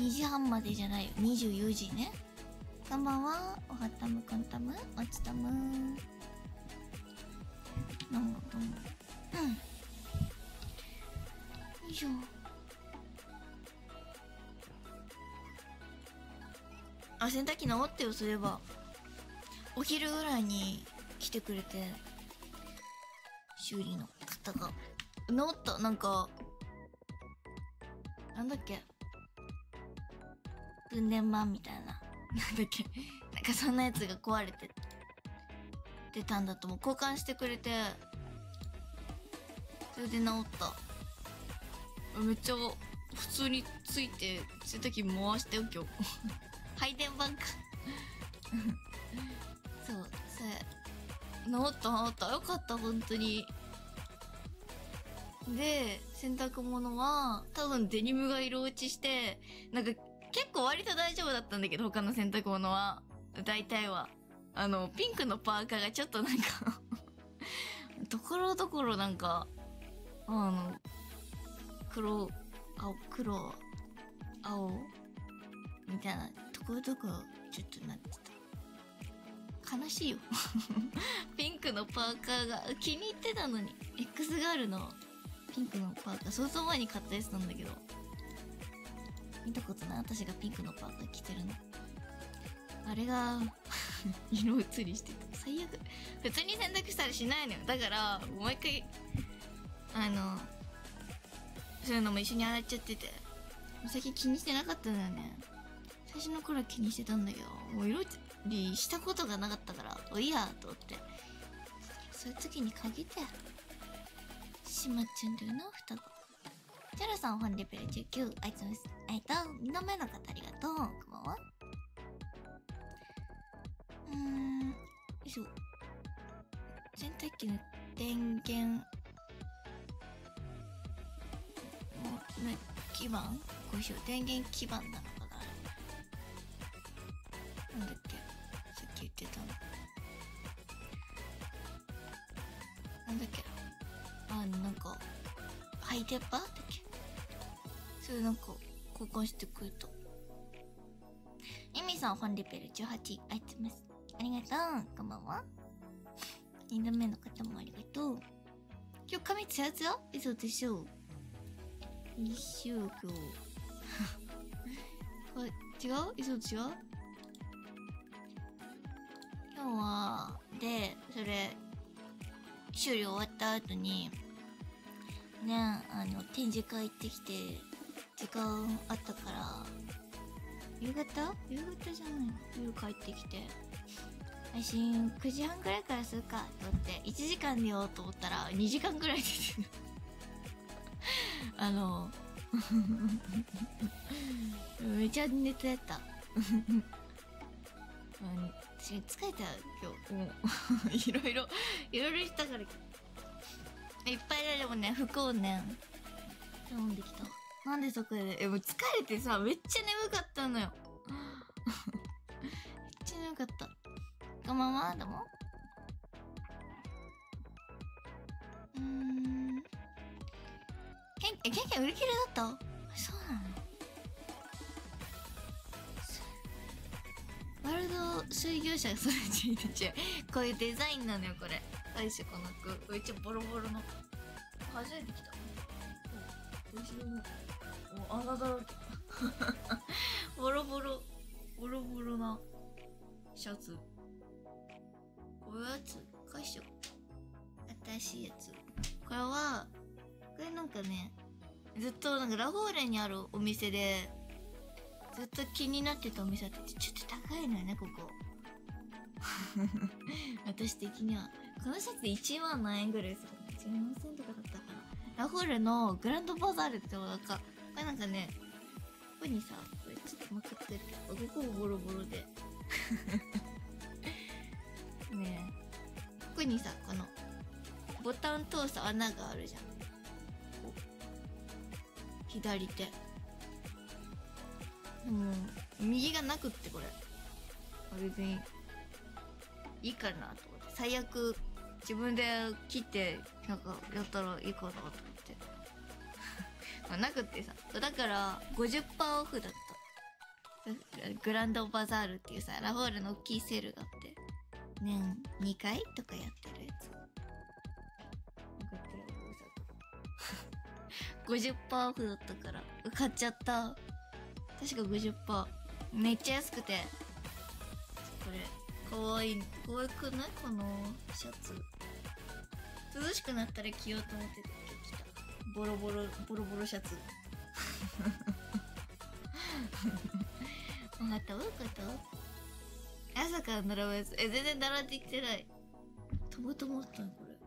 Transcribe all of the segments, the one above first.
2時半までじゃないよ。24時ね。こんばんは。おはたむこんたむ。おつたむ。どうもどうも。うん。よいしょ。あ、洗濯機直ってよ、すれば。お昼ぐらいに来てくれて、修理の方が。直った、なんか、なんだっけ。分電盤みたいな。なんだっけ。なんかそんなやつが壊れて出たんだと思う。交換してくれて、それで直った。めっちゃ普通について、洗濯機回してよ、今日。配電盤か。そう、それ。直った。よかった、本当に。で、洗濯物は、多分デニムが色落ちして、なんか結構割と大丈夫だったんだけど、他の洗濯物は。大体は。ピンクのパーカーがちょっとなんかところどころなんか、黒、青みたいな、ところどころちょっとなってた。悲しいよ。ピンクのパーカーが気に入ってたのに。X ガールのピンクのパーカー、相当前に買ったやつなんだけど。見たことない？私がピンクのパーカー着てるの。あれが、色移りしてた。最悪。普通に洗濯したりしないのよ。だから、もう一回、そういうのも一緒に洗っちゃってて。最近気にしてなかったんだよね。最初の頃は気にしてたんだけど、もう色移りしたことがなかったから、いいやと思って。そういう時に限ってしまっちゃうんだよな、蓋が。チャラさん、本レベル19、あいつです。2度目の方ありがとう。こんばんは。よいしょ。洗濯機の電源、基板？こうしよう。電源基板なのかな？なんだっけ？さっき言ってたの。なんだっけ？なんか、ハイテッパーだっけ？それなんか、交換してくれた。エミさん、本レベル18、あいつます。ありがとう。こんばんは。2度目の方もありがとう。今日髪ツヤツヤ？嘘でしょ。一週今日。これ、違う？嘘違う？今日は、で、それ、修理終わった後に、ね、展示会行ってきて、時間あったから、夕方じゃないの？夜帰ってきて、配信9時半くらいからするかと思って、1時間寝ようと思ったら、2時間くらい寝てる。めっちゃ寝てた。私疲れた今日。もういろいろしたから。いっぱいでもね、服をね、頼んできた。なんでそこで、もう疲れてさ、めっちゃ眠かったのよ。めっちゃ眠かった。こんばんは、どうも。ケンケン売り切れだった？そうなの？ワールド水業者それ違う。こういうデザインなのよ、これ。最初この服。めっちゃボロボロの。初めて来た。後ろも、穴だらけ。ボロボロなシャツ。こういうやつ返しよう。新しいやつ。これなんかね、ずっとなんかラフォーレにあるお店で、ずっと気になってたお店あって、ちょっと高いのよね、ここ。私的には。このシャツで1万何円ぐらいするの？ 1万1000とかだったかな。ラフォーレのグランドバザールってとここれなんかね、ここにさ、これちょっとまくってるけど、ここボロボロで。ねえ。ここにさ、この、ボタン通す穴があるじゃん。左手。でも、右がなくってこれ。別に、いいかなと思って。最悪、自分で切って、なんか、やったらいいかなと思って。なくってさ。だから、50% オフだった。 グランドバザールっていうさ、ラフォールの大きいセールがあって、年2回とかやってるやつ。50% オフだったから買っちゃった。確か 50%。めっちゃ安くて、これかわいい。かわいくない？このシャツ。涼しくなったら着ようと思ってて着た。ボロボロシャツ。分かった？分かった？朝から並ぶやつ。全然並んできてない。たまたまあったのこれ。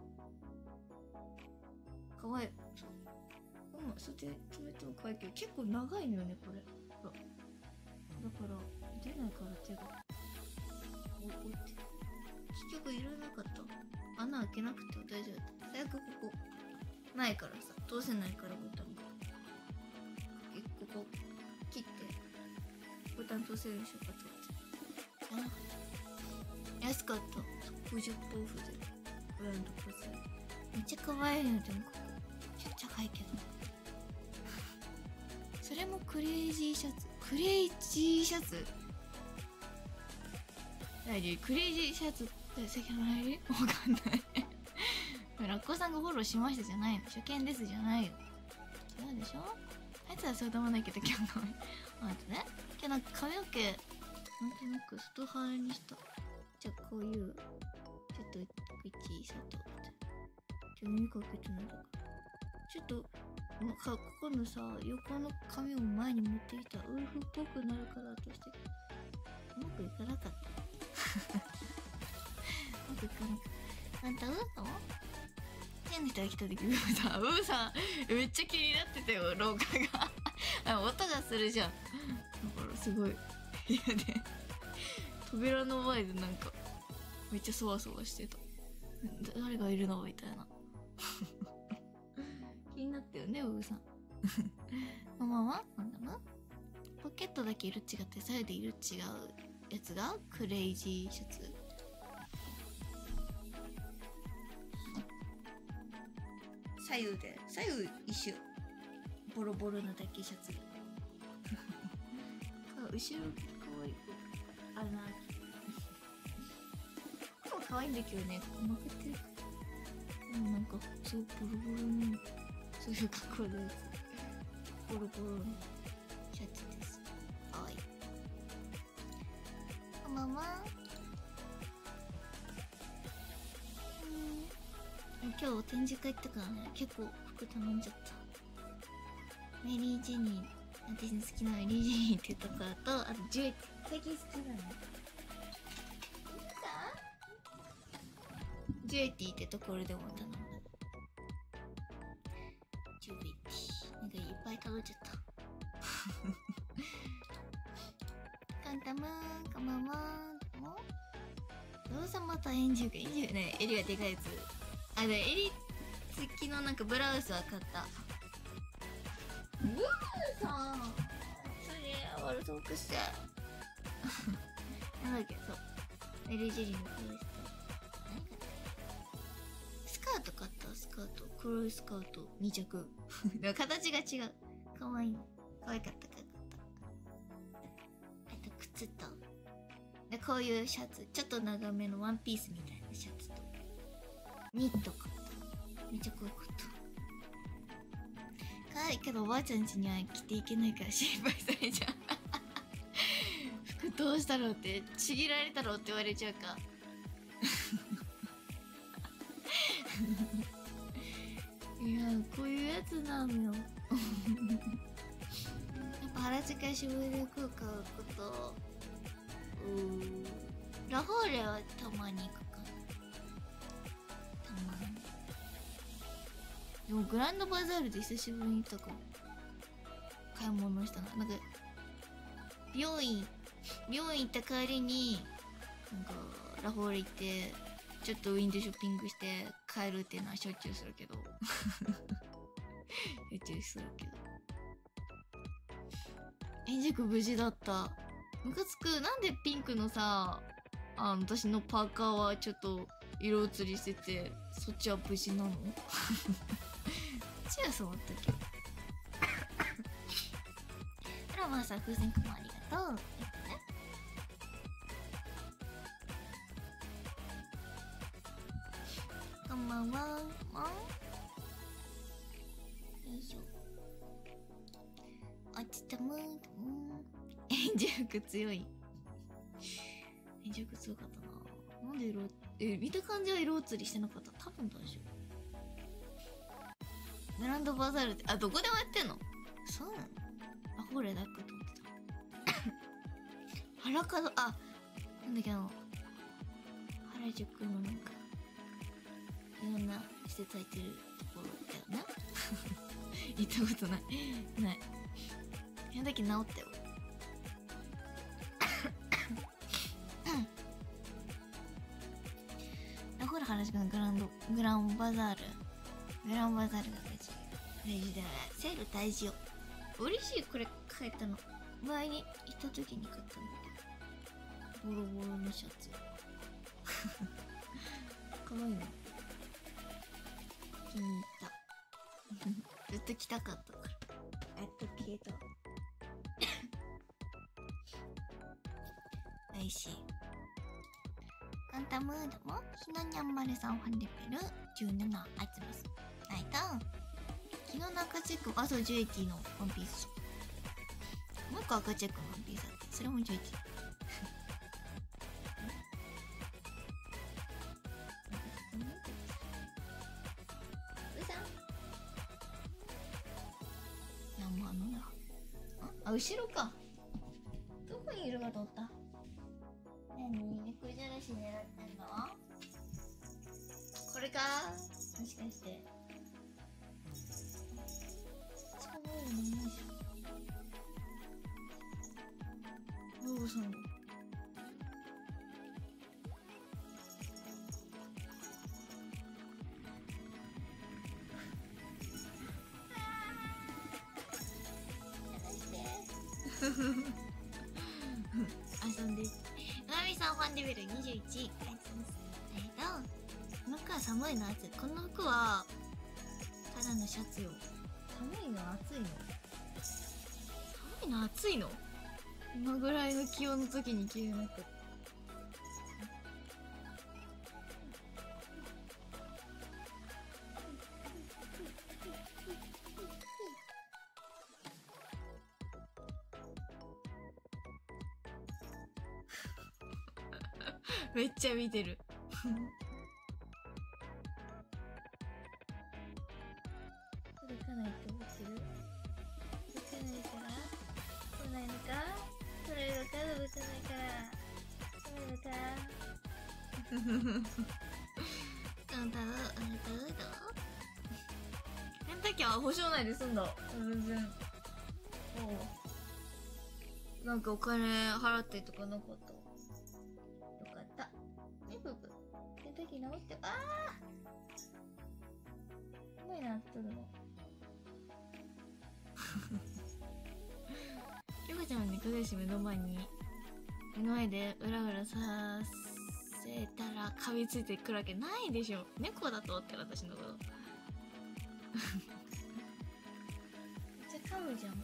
かわいい。それで止めても可愛いけど、結構長いのよねこれ。だから出ないから手が。置いて。結局いらなかった。穴開けなくても大丈夫だった。最悪ここないからさ、通せないからボタンが。ここ切ってボタン通せるでしょうかと思って。あ、安かった。50%オフでブランドバザール。めっちゃ可愛いの。でもここちっちゃ高いけど。それもクレイジーシャツ。クレイジーシャツ？何？クレイジーシャツって先の入り？わかんない。ラッコさんがフォローしましたじゃないの。初見ですじゃないよ。違うでしょ？あいつはそうでもないけど、今日のあとね、今日なんか髪の毛なんとなく外腹にした。じゃあこういうちょっと小さとって耳かけてないだからちょっとここのさ、横の髪を前に持ってきたらウルフっぽくなるからとしてうまくいかなかった。うまくいかなかった。あんたウーさん？変な人が来た時、ウーさんめっちゃ気になってたよ、廊下が。音がするじゃん。だからすごい嫌で、扉の前でなんかめっちゃそわそわしてた。誰がいるのみたいな。気になったよね、ウーさん。ママはなんだろう、ポケットだけ色違って左右で色違うやつがクレイジーシャツ。左右一緒。ボロボロなだけシャツ。後ろかわいい。あら、これ可愛いんだけどね、負けてる。でもなんかすごいボロボロのそういう格好でボロボロのシャツです。かわいい。こんばんは。今日展示会行ったからね、結構服頼んじゃった。メリー・ジェニー、私の好きなメリー・ジェニーっていうところと、あとジュエティ、最近好きなのジュエティってところでも頼んだ。ジュエティなんかいっぱい頼んじゃったカンタムーン、こんばんは。どうせまたエンジュね、襟がでかいやつ。あ、で、襟付きのなんかブラウスは買った。ブーさんそれ悪そうくしてなんだっけ、そう、メリー・ジェリーのブラウスと何かスカート買った。スカート、黒いスカート2着。でも形が違う。かわいいの。かわいかった。あと靴とで、こういうシャツ、ちょっと長めのワンピースみたいなシャツとニット買った。めっちゃかわいかった。可愛いけどおばあちゃん家には着ていけないから心配されちゃう。服どうしたろうって、ちぎられたろうって言われちゃうか。いや、こういうやつなのよ。やっぱ原宿や渋谷で服を買うこと、ラフォーレはたまに行くかな。たまに。でもグランドバザールで久しぶりに行ったかも。買い物したの。なんか病院行った帰りになんかラフォーレ行ってちょっとウィンドウショッピングして帰るっていうのはしょっちゅうするけど。しょっちゅうするけど。円熟無事だった。ムカつく。なんでピンクのさ、私のパーカーはちょっと色移りしてて、そっちは無事なの？こっちはそうだったっけ。ロマンさん、風船くんもありがと、こんばんは。よいしょ。落ちたむー。演じ力強い。演じ力強かったな。なんで見た感じは色移りしてなかった。多分大丈夫。グランドバザールって、どこでもやってんの？そうなの？ホーレだっけと思ってた。原門、なんだっけ原宿のなんか、いろんな施設入ってるところだよな。行ったことない。ない。その時治ったよ。ほら原宿のグランバザール。グランバザールが大事だよね。セール大事よ。嬉しい、これ買えたの。前に行った時に買ったんだけど。ボロボロのシャツ。かわいいの。気に入った。ずっと着たかったから。やっと消えた。美味しい。カンタムードもひなにゃんまるさんファンレベル17入ってます。はいと、昨日の赤チェック、そう、ジュエティのワンピース。もう一個赤チェックのワンピースあって、それもジュエティ。いや、もうなんだろう。後ろか。どこにいるかと思った。何？猫じゃらし狙ってんの？これか？もしかして。近くにいないじゃん。ローさん。遊んで。うなみさんファンレベル21。ありがとうございます。この服は寒いの暑い。この服はただのシャツよ。寒いの暑いの？寒いの暑いの？今ぐらいの気温の時に着れなくて。めっちゃ見てる。届かないって思ってる？届かないから来ないのか？来ないのか？届かないから来ないのか？なんだろう、洗濯機は保証内で済んだ。全然。なんかお金払ってとかなかった。よかった。ね、ブブ。洗濯機直って、うまいな、とるの。ヨコちゃんは猫同士目の前でうらうらさせたら噛みついてくるわけないでしょ。猫だと思ってる私のこと。めっちゃ噛むじゃん。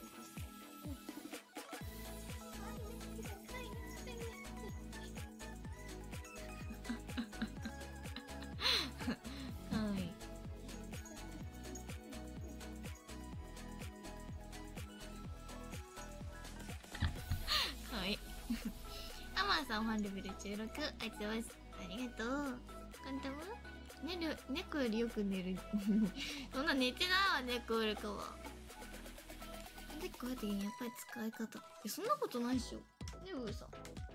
ファンレベル16、ありがとうございます。ありがとう。カンタム？猫よりよく寝る。そんな寝てないわ、猫よりかは。で、こうやってやっぱり使い方。そんなことないっしょ。ね、ウーさん。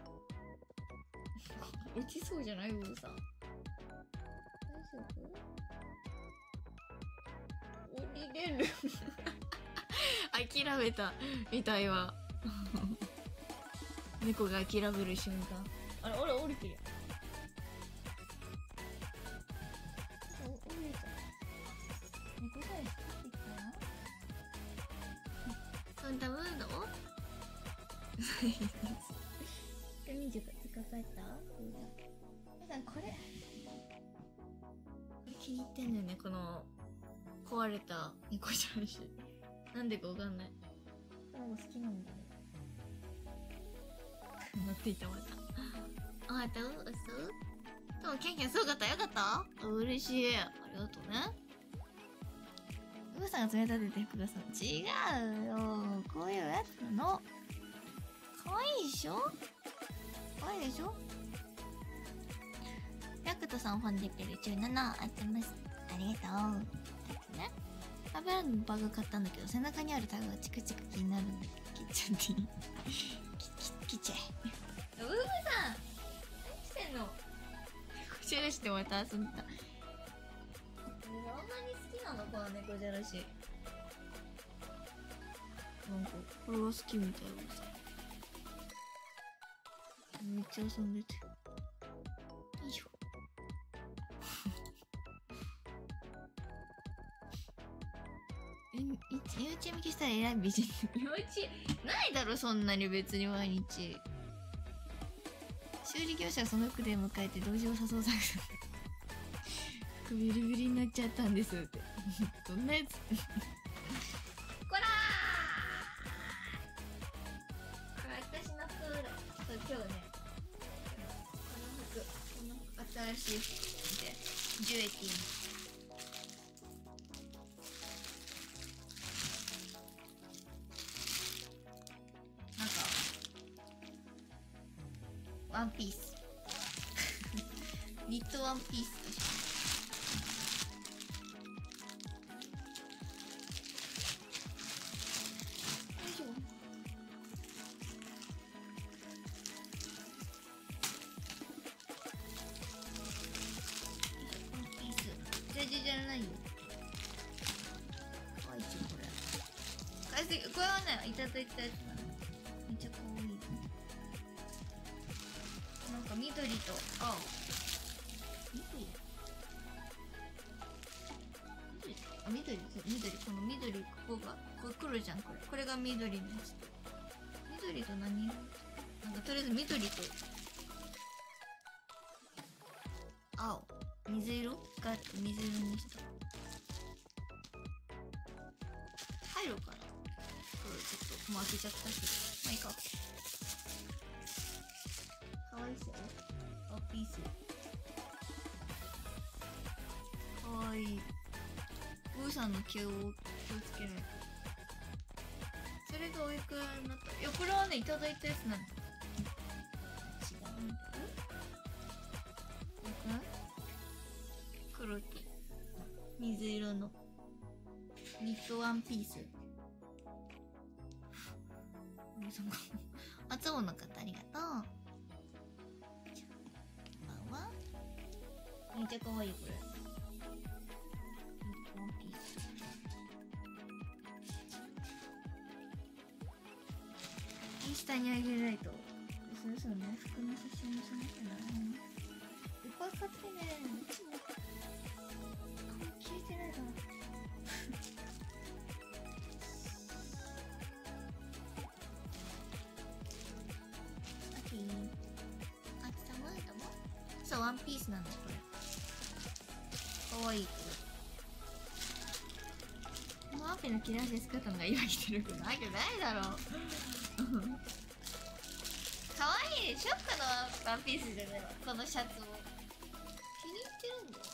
落ちそうじゃない？ウーさん。大丈夫？降りれる。諦めたみたいわ。猫が諦める瞬間。あれ、俺降りてるよ。降りた。猫さえしてきたな。カンタムード海塾使った？皆さんこれ気に入ってんのよね、この壊れた猫じゃらし。なんでかわかんない。この子好きなんだね。 乗っていたまた。あ、やったうっすでも、ケンケンすごかった。よかった嬉しい。ありがとうね。うーさんが冷たてて福田さん。違うよ。こういうやつの。かわいいでしょかわいいでしょヤクトさんファンレベル17あってます。ありがとう。ね。油のバグ買ったんだけど、背中にあるタグがチクチク気になるんだけど、切っちゃっていい切っちゃえ。うーさん何してんのこじゃらしでまた遊んでた。あんなに好きなのこの猫じゃらし。なんか、これが好きみたいなさ。めっちゃ遊んでて。よいしょ。幼稚園向きしたら偉い美人。幼稚園ないだろそんなに別に毎日。修理業者はその服で迎えて同時を誘う作戦。服ビリビリになっちゃったんですって。どんなやつこらーこれ私の服だ。そう今日ねこの服新しい服でジュエティーなんかワンピースニットワンピースとしてじゃないよ。かわいいこれ。これはね、いただいたやつなの。めっちゃかわいい。なんか緑と青。緑この緑、ここが、これ来るじゃん、これ。これが緑のやつ。緑と何色なんかとりあえず緑と、青。水色が水色にした。入るかなこれちょっともう開けちゃったし。まあいいか。かわいいっすよ。ワンピース。かわいい。ウーさんの毛を気をつけないと。それがおいくらになった。いや、これはね、いただいたやつなんだ。違うんだよ。黒と水色のニットワンピース。あつおの方ありがとう。こんばんは。めっちゃかわいいこれ。ニットワンピース。インスタにあげないと。そうね、服の写真もしなきゃな。いっぱい買ってね。消えてないだろ。あきたまえたもそう、ワンピースなんだこれ。かわいいこれ。ワンピの切れ味作ったのが今着てるけどないけどないだろう。かわいいショックのワンピースじゃないわこのシャツも気に入ってるんだよ。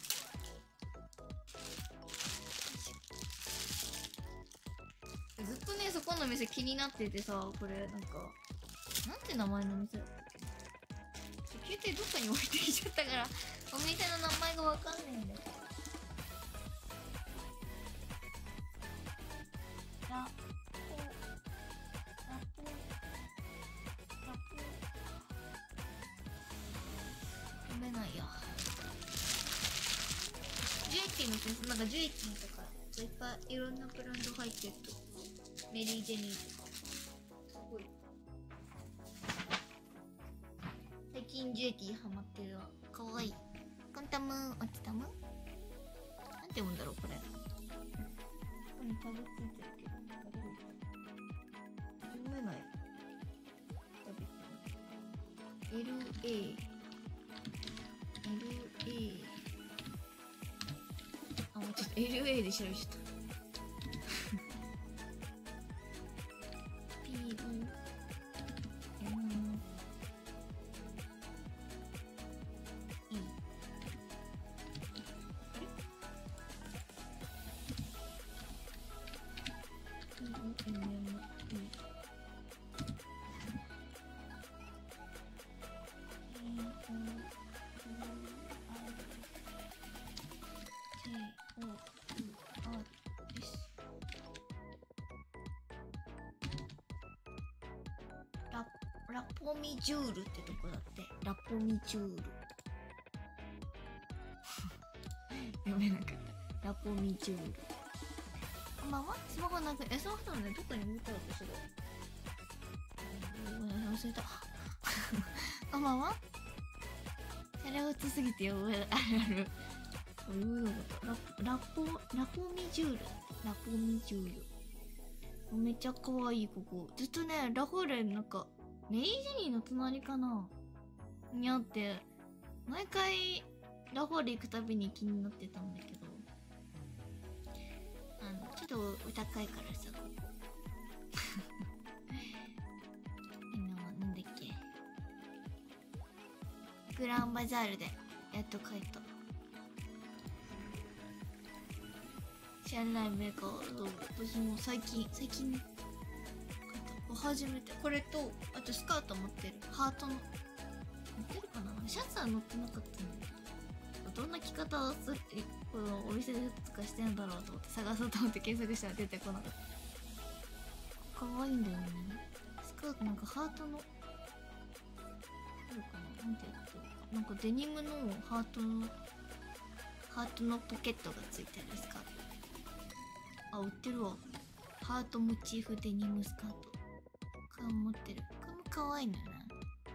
ずっとねそこの店気になっててさ、これなんかなんて名前の店携帯どっかに置いてきちゃったからお店の名前がわかんないんだよ。読めないや。ジュエティの先生なんかジュエティとかいっぱいいろんなブランド入ってるとメリージェニーとかすごい最近ジュエティハマってるわ。かわいい。コンタムおちたむなんて読むんだろうこれ。ここにタグついてるけど読めない。LA あ、もうちょっと LA で調べちゃった。PU ポミジュールってとこだって。ラポミジュール読めなかった。ラポミジュール。こんばんは。スマホなく、スマホね、どこに見たらかしら。忘れた。こんばんは。チャラ打ちすぎてよ、あるある。ラポミジュール。ラポミジュール。めっちゃ可愛い、ここ。ずっとね、ラフォーレなんか、メリージェニーの隣かなにあって、毎回、ラフォーレ行くたびに気になってたんだけど、ちょっとお高いからさ、ここ。なんだっけ。グランバザールで、やっと帰った。知らないメーカーと、私も最近買った。初めて。これと、あとスカート持ってる。ハートの。持ってるかな、シャツは乗ってなかったんだけど。どんな着方をする、このお店でとかしてんだろうと思って探そうと思って検索したら出てこなかった。可愛いんだよね。スカートなんかハートの、どうかな、なんてやつ、なんかデニムのハートのポケットがついてるスカート。あ、売ってるわ。ハートモチーフデニムスカート。これも持ってる。これも可愛いのよな。ハ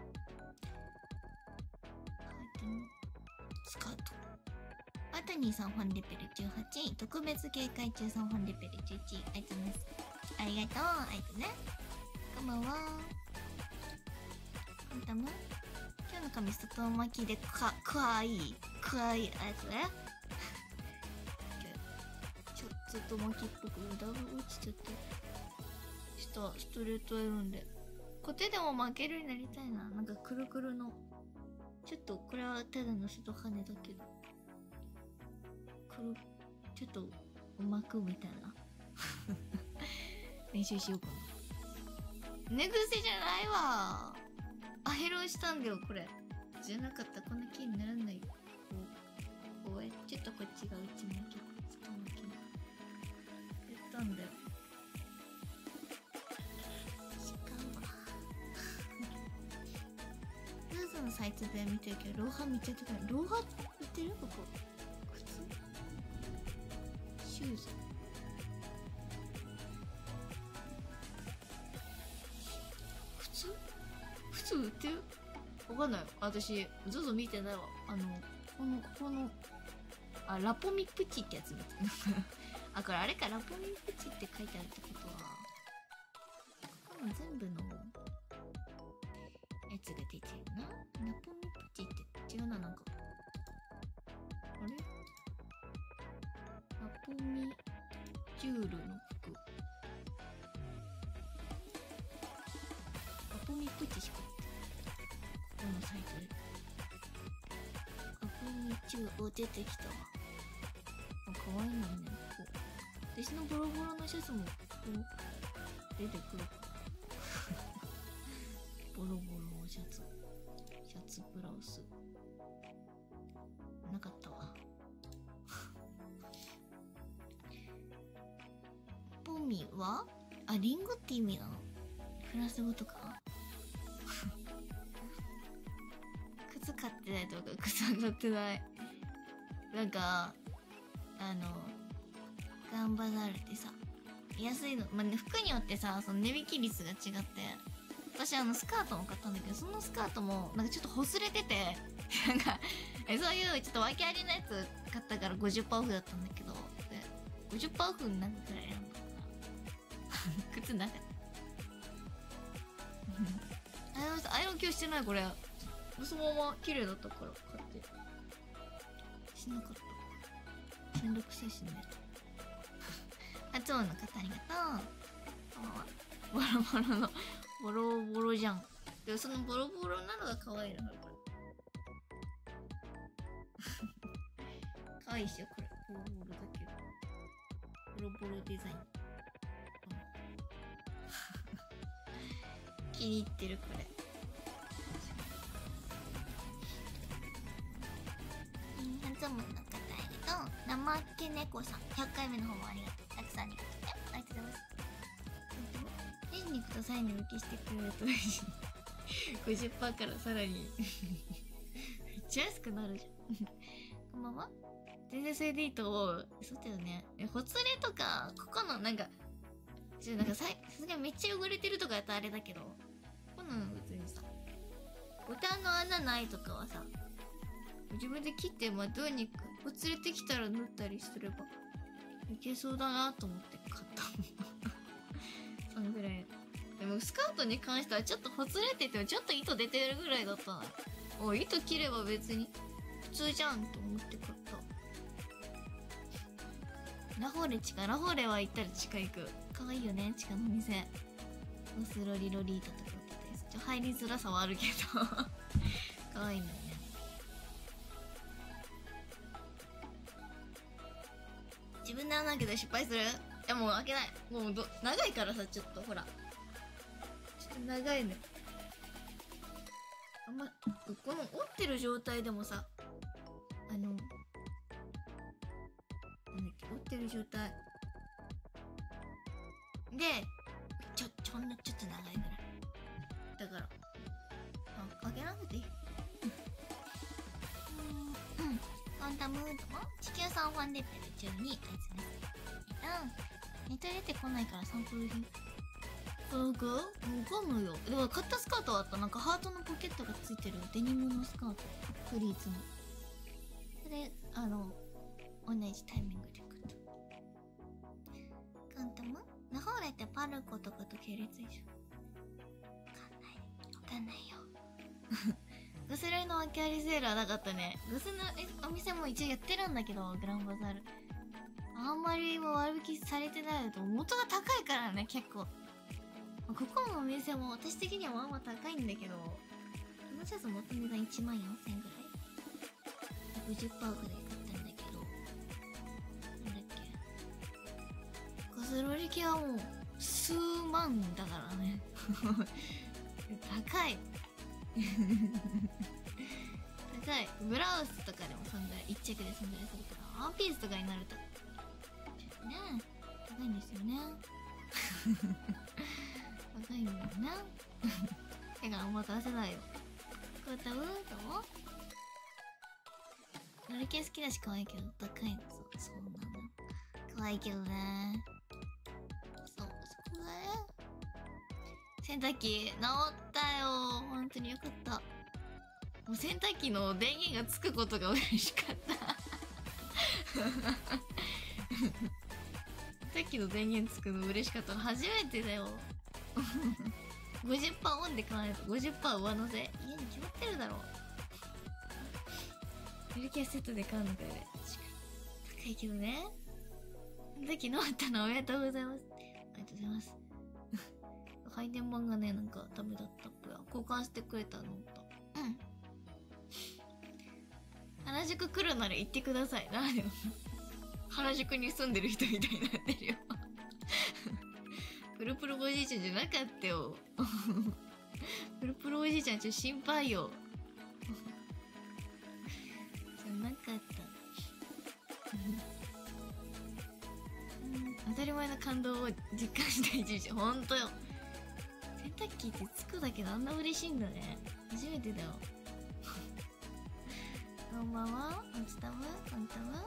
ートのスカート。アトニーさんファンレベル18位。特別警戒中さんファンレベル11位。ありがとうございます。ありがとう。ありがとうね。こんばんは。あんたも今日の髪外巻きでかわいいあやつね。ずっと巻きっぽくだいぶ落ちちゃって、下ストレートアイロンでコテでも巻けるようになりたいな。なんかくるくるの、ちょっとこれはただの外羽だけど、ちょっと巻くみたいな練習しようかな。寝癖じゃないわ。アイロンしたんだよこれ。じゃなかったらこんな気にならないよ。こうやってちょっとこっちが内巻き、外巻きやったんだよ。違うわ。ルーズのサイトで見てるけどローハ見ちゃってた。ローハ売ってるここ。靴シューズ靴売ってる？わかんない。私、ZOZO 見てないわ。ここの、ラポミプチってやつ見てる。あ、これあれか、ラポミプチって書いてあるってことは、この全部のやつが出てるな。ラポミプチって違うな、なんか。あれ？ラポミジュールの服。ラポミプチしかこのサイトで。ラポミチュー、お、出てきたわ。かわいいのね。こう私のボロボロのシャツもこう出てくるかボロボロのシャツブラウスなかったわポミはリンゴって意味なの？フランス語とか靴買ってないとか靴買ってない。なんかガンバザールってさ、安いの、まあ、ね、服によってさ、その値引き率が違って、私スカートも買ったんだけど、そのスカートもなんかちょっとほすれててなんかそういうちょっと訳ありのやつ買ったから 50% オフだったんだけど、で 50% オフになるくらい選んだから靴なかったアイロン今日してない。これそのまま綺麗だったから買ってしなかった。めんどくさいしね。初音の方ありがとう。ボロボロのボロボロじゃん。でもそのボロボロなのが可愛いの。これ可愛いっしょこれ。ボロボロだけどボロボロデザイン気に入ってるこれ。初音の方ありがとう。生け猫さん100回目の方もありがとう。たくさんありがとうね。ありがとうございます。筋肉とサインで浮きしてくれると嬉しい 50% からさらにめっちゃ安くなるじゃんこんばんは。全然それでいいと思う。そうだよね。ほつれとかここのなんかさすがにめっちゃ汚れてるとかやったらあれだけど、こんなの別にさボタンの穴ないとかはさ自分で切って、まあどうにかほつれてきたら縫ったりすればいけそうだなと思って買ったそのぐらい。でもスカートに関してはちょっとほつれって言ってもちょっと糸出てるぐらいだったな。おい、糸切れば別に普通じゃんと思って買った。ラフォーレ地下、ラフォーレは行ったら地下行く。かわいいよね、地下の店。ロスロリロリータとか売ってて、入りづらさはあるけどかわいいんだよね。自分で穴開けて失敗する？いやもう開けない。もう長いからさ、ちょっとほら。ちょっと長いね。あんま、この折ってる状態でもさ、なんだっけ、折ってる状態。で、ちょっと長いぐらい。だから、開けなくていい。ガンダムード地球3ファンレベル12、あいつね。ネット出てこないからサンプル品。わかんないよ。でも買ったスカートはあった。なんかハートのポケットがついてるデニムのスカート。フリーズの。それ、同じタイミングで買った。ガンダムラフォーレってパルコとかと系列でしょ。わかんないよ。グス類の訳ありセールはなかったね。グスのお店も一応やってるんだけど、グランバザール。あんまりもう割引されてないと元が高いからね、結構。ここのお店も私的にはまあまあ高いんだけど、このシャツ元値段1万4000円ぐらい 50% ぐらい買ったんだけど、なんだっけ、ガスロリ系はもう数万だからね高い高い。ブラウスとかでもそんぐらい、1着でそんぐらいするから、ワンピースとかになるとちょっとね高いんですよね高いんだよねだからあんま出せないよ。こうやったらどうロリ系好きだし可愛いけど高いの。そうなの。可愛いけどね。そこがね。洗濯機直ったよ。本当によかった。もう洗濯機の電源がつくことが嬉しかった洗濯機の電源つくの嬉しかったの初めてだよ50% オンで買わないと 50% 上乗せ家に決まってるだろ。ウルキアセットで買うのかよ。高いけどね。洗濯機直ったのおめでとうございます。ありがとうございます配電盤がね、なんかダメだったっぽい。交換してくれたのと。原宿来るなら行ってください。なんで原宿に住んでる人みたいになってるよプルプルおじいちゃんじゃなかったよプルプルおじいちゃんちょっと心配よじゃなかった当たり前の感動を実感した一日。ほんとよ。洗濯機ってつくだけであんな嬉しいんだね。初めてだよこんばんは。おつたむこんたむ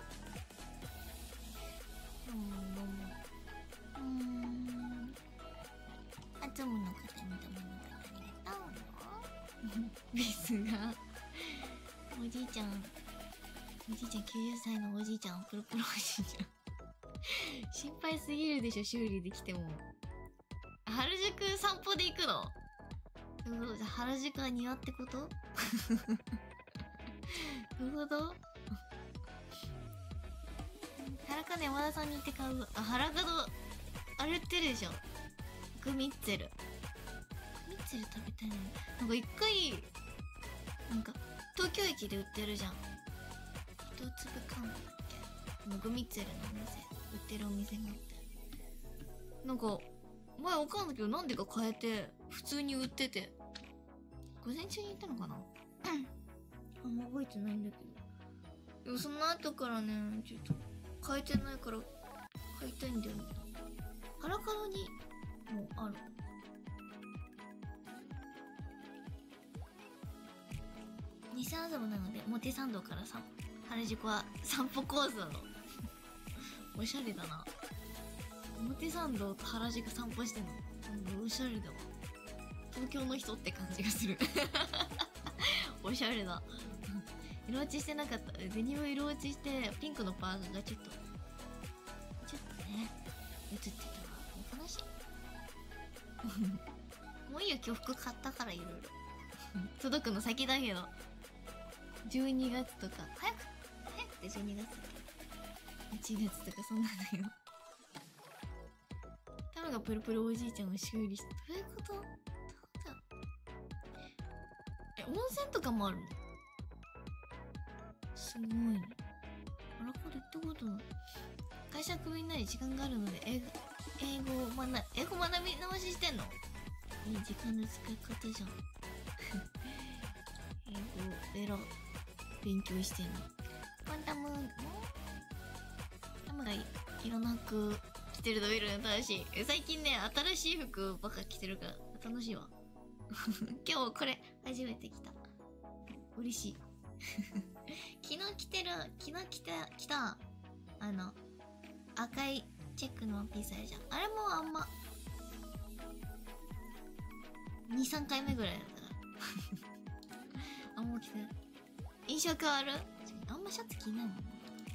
アトムの方にどもの方ありがとうですがおじいちゃん90歳のおじいちゃん、プロプロおじいちゃん心配すぎるでしょ、修理できても。原宿散歩で行くの？じゃあ原宿は庭ってことどういうこと原か山田さんに行って買う。原角あれ売ってるでしょ、グミッツェル。グミッツェル食べたいね。なんか一回なんか東京駅で売ってるじゃん、一粒缶だっけ、グミッツェルのお店売ってるお店があって、なんか前わかんないけどなんでか変えて普通に売ってて、午前中に行ったのかなあんま覚えてないんだけど、でもその後からねちょっと変えてないから買いたいんだよね。原からにもある。 西麻布なので表参道から原宿は散歩コースなのおしゃれだな。表参道と原宿散歩してんのおしゃれだわ。東京の人って感じがするおしゃれだ色落ちしてなかった。デニム色落ちしてピンクのパーカーがちょっとね映ってたわ。悲しいもういいよ、今日服買ったからいろいろ届くの先だけど12月とか早くて12月とか1月とかそんなんだよ。タムがプルプルおじいちゃんを修理して、どういうこと？温泉とかもあるの？すごいね。あら、これってことなの？会社クビになり時間があるので英語を学び直ししてんの？いい時間の使い方じゃん英語勉強してんの。タムがいろんな服着てるの見るの楽しい。最近ね、新しい服ばっか着てるから楽しいわ今日これ初めて着た。嬉しい昨日着た赤いチェックのピースあるじゃん。あれもあんま 2,3 回目ぐらいだったからあんま着てない。印象変わる？あんまシャツ着ないもんね。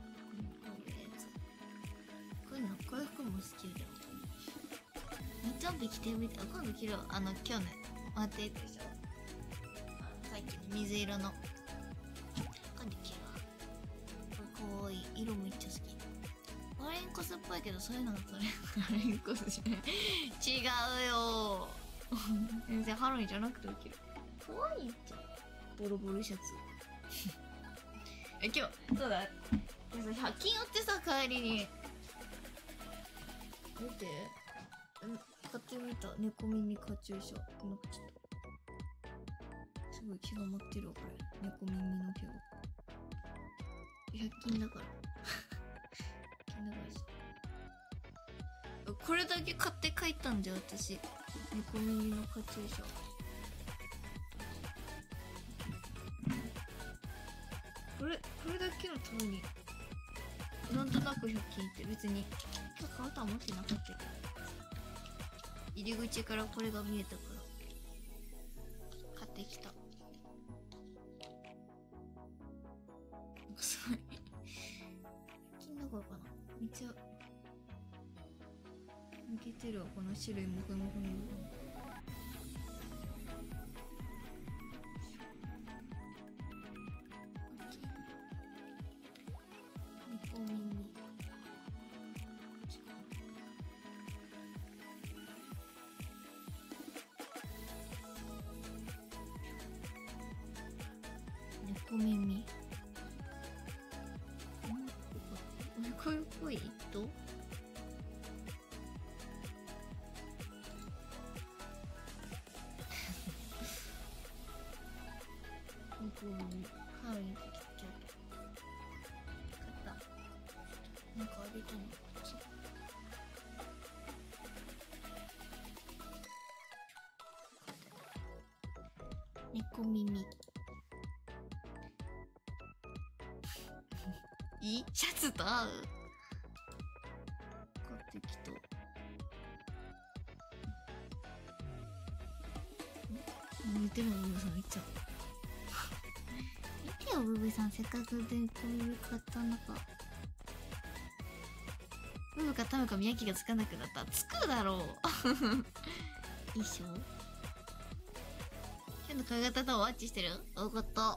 こういう服も好きだよ。日曜日着てみて。今度着るわ。今日ね待ってでしょ、さっきの水色の今度着るわ。これかわいい。色めっちゃ好き。オレンコスっぽいけど、そういうのがそれオレンコスじゃない違うよ全然ハロウィンじゃなくて起きる。かわいいじゃん、ボロボロシャツ今日そうだ、100均寄ってさ、帰りに見て買ってみた。猫耳カチューシャ。なんかちょっとすごい毛が舞ってるわ、これ。猫耳の毛が100均だから100均だからさ、これだけ買って帰ったんだよ私。猫耳のカチューシャ。これだけのためになんとなく100均って別に今日買うとは思ってなかったけど、入り口からこれが見えたから買ってきた。なんかすごい金だからかな、めっちゃ抜けてるわ、この種類もふむふむ。猫耳猫耳これっぽい糸猫耳ハロウィンできちゃう。買った。なんかあげたの。猫耳いいシャツと合う。買ってきた。似てるのブブさんめっちゃ見てよブブさん、せっかくでこういう買ったのか。ブブかタムか見分けがつかなくなった。つくだろういいっしょ。今日の髪型とマッチしてる。よかった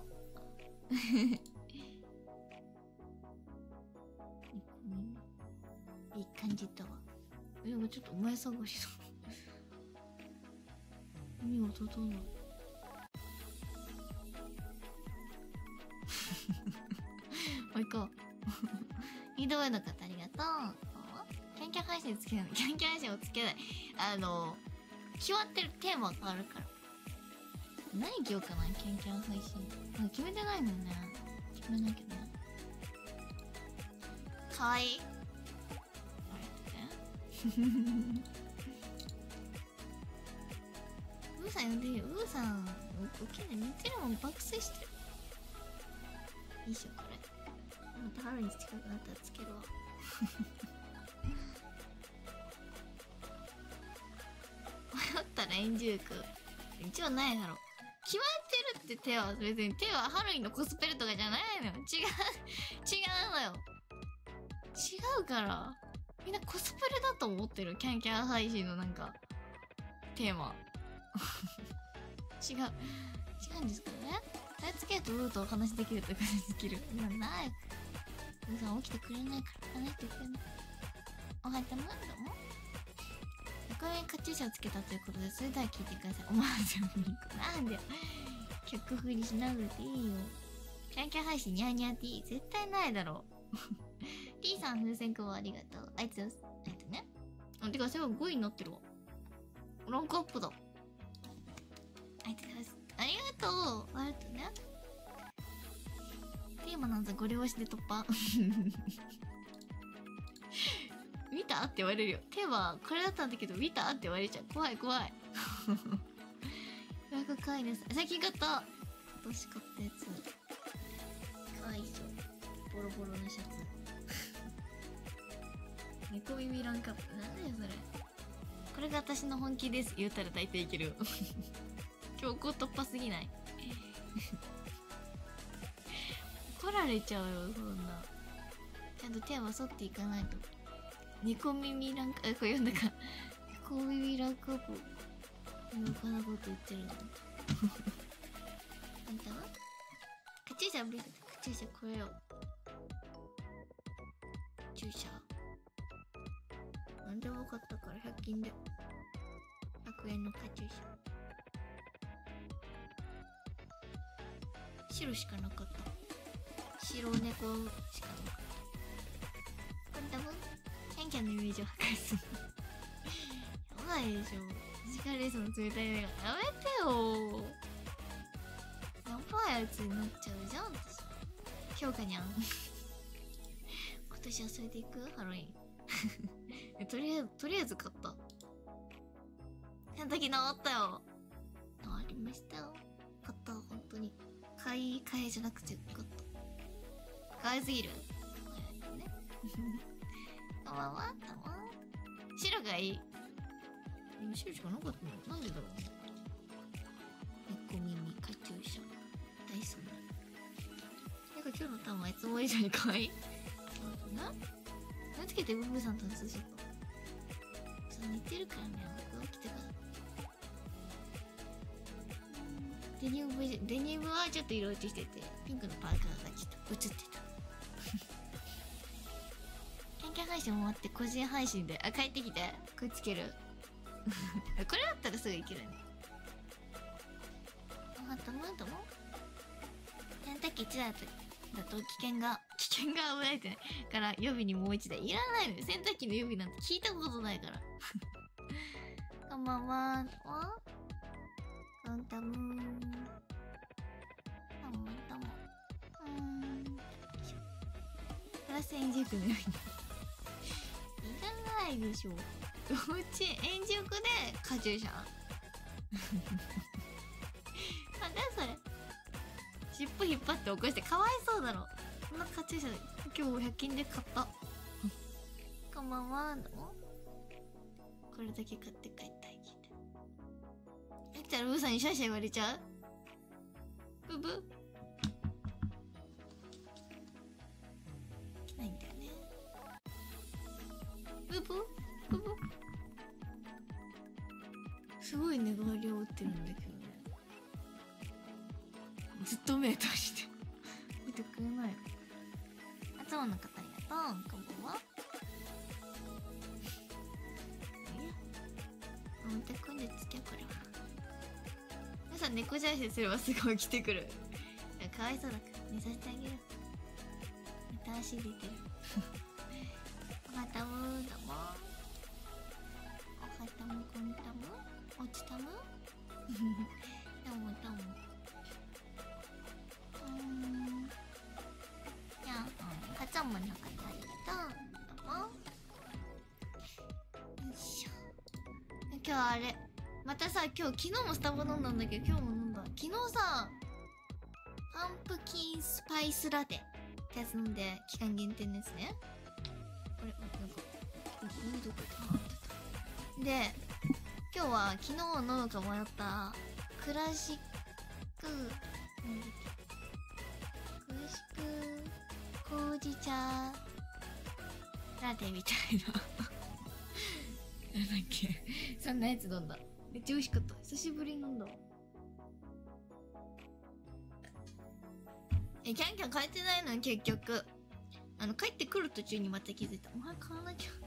いい感じだわ。でもちょっと前探しだ見事だなもう行こう二度目の方ありがとう。キャンキャン配信つけない。キャンキャン配信をつけない。決まってるテーマがあるから。何着ようかな、キャンキャン配信。決めてないのよね。決めなきゃね。かわいい。ウーさん呼んでいいよ。ウーさん、おきね似てるもん爆睡してる。 いいっしょこれ。また春に近くなったらつけるわ。迷ったら円熟一応ないだろ。決まってるって。手は別に手はハロウィンのコスプレとかじゃないのよ。違うのよ。違うから。みんなコスプレだと思ってる。キャンキャン配信のなんかテーマ。違うんですからね。タイツケートルートお話できるとかできる。今ない。皆さん起きてくれないから話してくれない。おはようございます。横にカチューシャをつけたということで、それでは聞いてください。思わず見に行く。なんでよ。曲振りしなくていいよ。キャンキャン配信ニャーニャー T 絶対ないだろ。T さん風船くんありがとう。あいつです。ね。てか、それは5位になってるわ。ランクアップだ。ありがとうございます。ありがとう。ありがとうね。テーマなんざご利用しで突破。見たって言われるよ。テーマこれだったんだけど見たって言われちゃう。怖い怖い。予約かいです。最近買った。今年買ったやつ。かわいいでしょ。ボロボロのシャツ。猫耳ランクアップ。なんだよそれ。これが私の本気です。言うたら大体いけるよ。強行突破すぎない？怒られちゃうよそんな。ちゃんと手は沿っていかないと。猫耳ランク、これ読んだか。猫耳ランクアップ。なかなこと言ってるの。あんたはカチューシャ見せて。カチューシャこれよ。カチューシャなんで分かったから100均で100円のカチューシャ。白しかなかった。白猫しかなかった。これ多分キャンキャンのイメージを破壊する。やばいでしょ。フィジカルレースの冷たい目が。やめてよ。やばいやつになっちゃうじゃん私。評価にゃん。今年はそれでいくハロウィン。とりあえず買った。洗濯機直ったよ。治りましたよ。買った本当に。買いじゃなくてよかった。可愛すぎる。ね。こんばんは。白がいい。でも白しかなかったの。なんでだろう。猫耳カチューシャ大好き。なんか今日のターンはいつも以上に可愛い。なつけてブブさんとのツーショット。そう似てるからね。僕起きてから。デニムはちょっと色落ちしてて、ピンクのパーカーがちょっと映ってた。キャンキャン配信終わって個人配信で、帰ってきて、これつける。これだったらすぐいけるね。あとも洗濯機1台だと危険が危ないってね。から予備にもう1台いらないのよ。洗濯機の予備なんて聞いたことないから。こんばんは。コンタムーン。プラス円熟のように。いらないでしょ。うち円熟でカチューシャ。なんだそれ。尻尾引っ張って起こしてかわいそうだろ。こんなカチューシャ今日100均で買った。こんばんは。これだけ買って帰ったい。できたらブーさんにシャイシャイ言われちゃう。ブブ来ないんだよね。ブブブブすごい寝返りを打ってるんだけどね。ずっと目閉じて見てくれないよ。あつもの方ありがとう。こんばんは。また今度つけこれは。皆さん猫じゃらしすればすぐ起きてくる。かわいそうだから寝させてあげる。また足出てる。おはたむだもん。おはたむこんたむおちたむどうもどうも。いやかちゃんもの方ありがとう。どうも。よいしょ。今日あれまたさ、昨日もスタバ飲んだんだけど今日も飲んだ。昨日さパンプキンスパイスラテってやつ飲んで、期間限定のやつね。これ、なんか、どこで、今日は昨日飲むか迷ったクラシック、なんだっけ、クラシックほうじ茶ラテみたいななんだっけ、そんなやつ飲んだ。めっちゃ美味しかった。久しぶりに飲んだ。キャンキャン帰ってないの結局。帰ってくる途中にまた気づいた。お前買わなきゃ。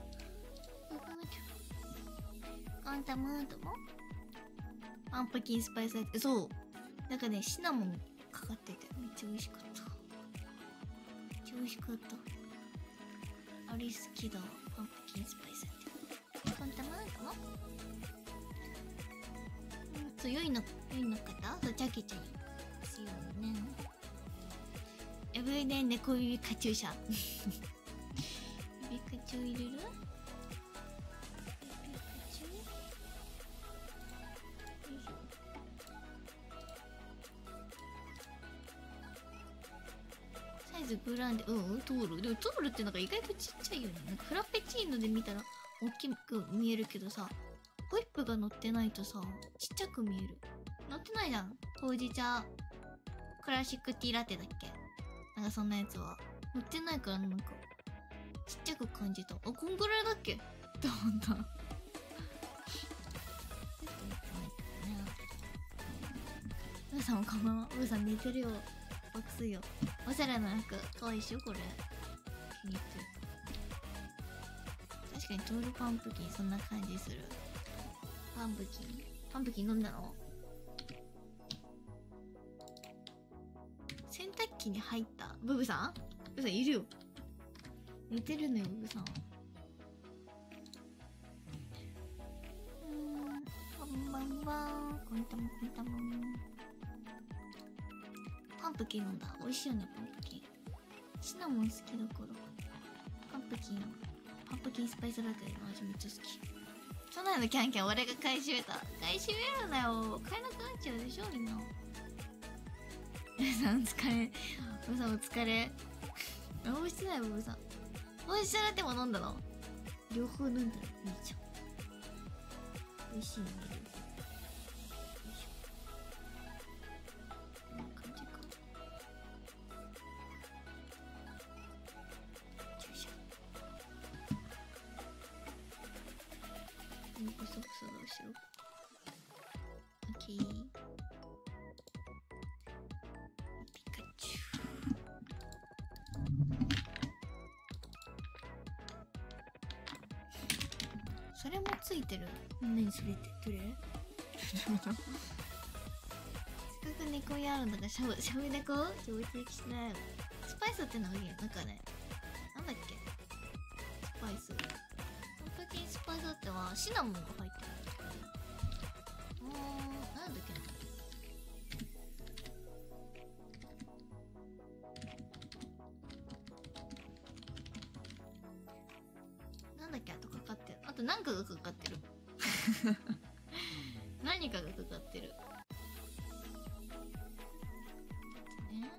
カンタムードもパンプキンスパイスラテ。そう。なんかね、シナモンかかってて、めっちゃ美味しかった。めっちゃ美味しかった。あれ好きだわ。パンプキンスパイスラテ。カンタムードもそう、良いの方そう、ジャケちゃんですよね。エブリデイ猫指カチューシャ指カチュー入れる？指カチュー？よいしょ。サイズブランで、トール。でもトールってなんか意外とちっちゃいよね。なんかフラペチーノで見たら大きく見えるけどさ、ホイップが乗ってないとさ、ちっちゃく見える。乗ってないじゃん。ほうじ茶クラシックティーラテだっけ、なんかそんなやつは乗ってないから、なんかちっちゃく感じた。こんぐらいだっけって思ったうーさんもこんばんは。うーさん寝てるよ。爆睡よ。おしゃれな服かわいいっしょこれ。気に入ってる。確かにトールパンプキンそんな感じする。パンプキン飲んだの？洗濯機に入ったブブさんいるよ。寝てるのよブブさん。こんばんは。こんたもパンプキン飲んだ。美味しいよねパンプキン。シナモン好きだからパンプキンスパイスラテの味めっちゃ好き。そんなのキャンキャン俺が買い占めた。買い占めるなよ。買えなくなっちゃうでしょみんな。ブブさんお疲れ。ブブさんお疲れ。応募してないよブブさん。応募してラテも飲んだの？両方飲んだらいいじゃん。美味しいね両方。よいしょ。こんな感じか。注射。ボソボソだ後ろ。オッケー。ピカチュウ。それもついてる。何それってどれ？せっかく猫やるんだからしゃぶ猫？上手しない。スパイスってのがいいよ。なんかね、なんだっけ、スパイスパンプキンスパイスだってはシナモンが入ってる。なんだっけな、なんだっけ、あとかかってる。あと何かがかかってる何かがかかってるね。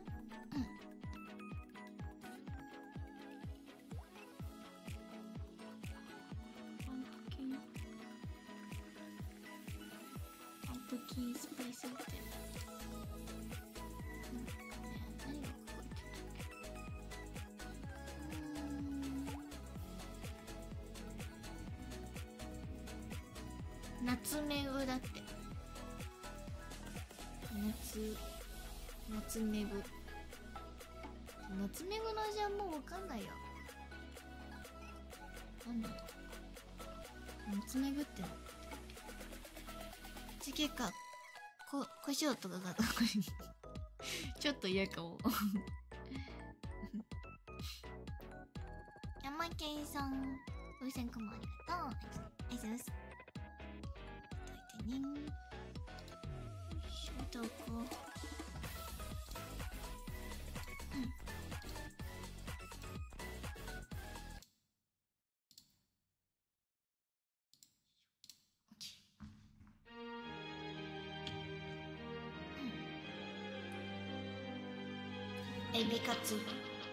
パンプキンスパイスって何がかかってる？ナツメグだって。ナツメグの味はもうわかんないよ。なんだナツメグってのチゲか胡椒とかがどこにちょっと嫌かも山県さん風船くもありがとう。ありがとうございます。といてね。よいしょ、どこエビカツ、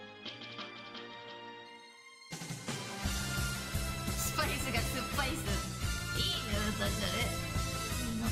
スパイスが酸っぱいっす。いいね、ダジャレ。みんな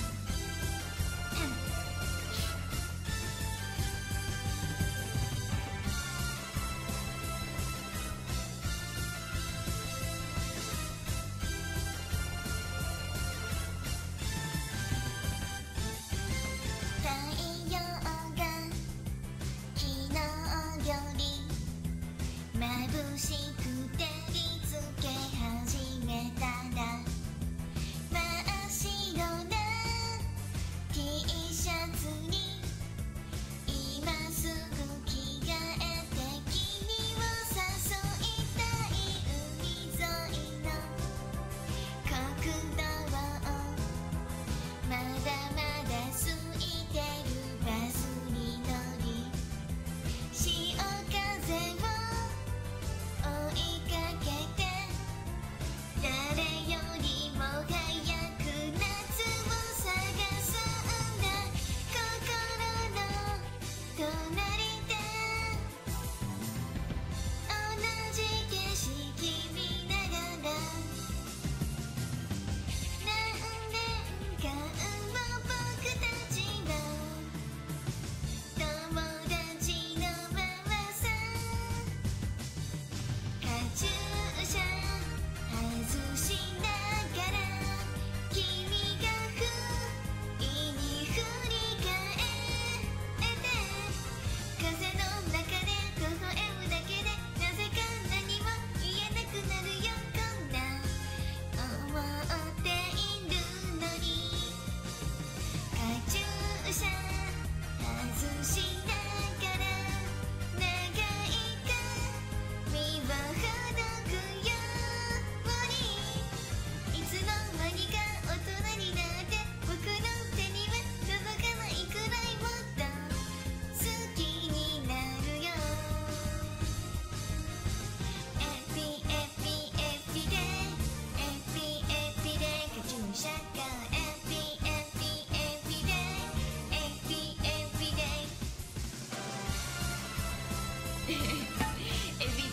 太陽が昨日より眩しく照りつけ始めたら、真っ白な T シャツに今すぐ着替えて君を誘いたい。海沿いの国道をまだまだ空いてるバスに乗り、潮風を追いかけて誰よりも早く夏を探すんだ。心の隣で同じ景色見ながら、何年間も僕たちは友達のままさ。カチューシャ外しながら君が不意に振り返って風の中で微笑むだけでなぜか何も言えなくなるよ。こんな思っているのにカチューシャ外しながら長い髪をほどくように、いつの間にか大人になって僕の手には届かないくらいもっと好きになるよ。エピエピエピでエピエピでカチューシャがエピエピエピでエピエピでエビで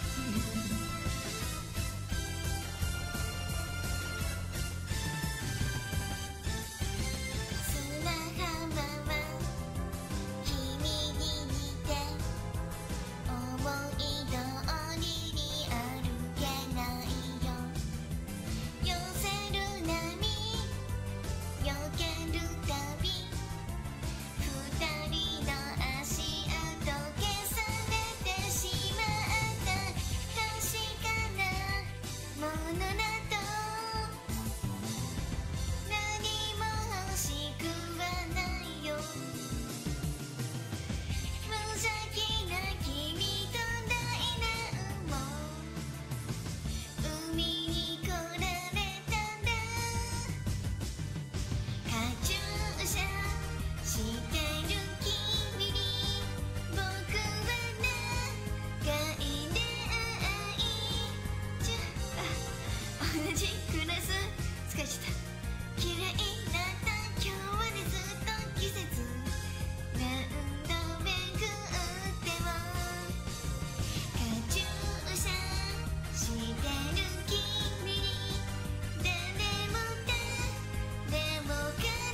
砂浜は君に似て思い通りに歩けないよ。寄せる波避けるたび二人の足跡消されてしまった確かなものなど何も欲しくはないよ。無邪気な君と大難も海に来られたんだ。カチューシャしてる君に僕は長い出会いじゃ同じクラス疲れちゃった。嫌いだった今日までずっと季節何度巡ってもカチューシャしてる君に誰もかなわ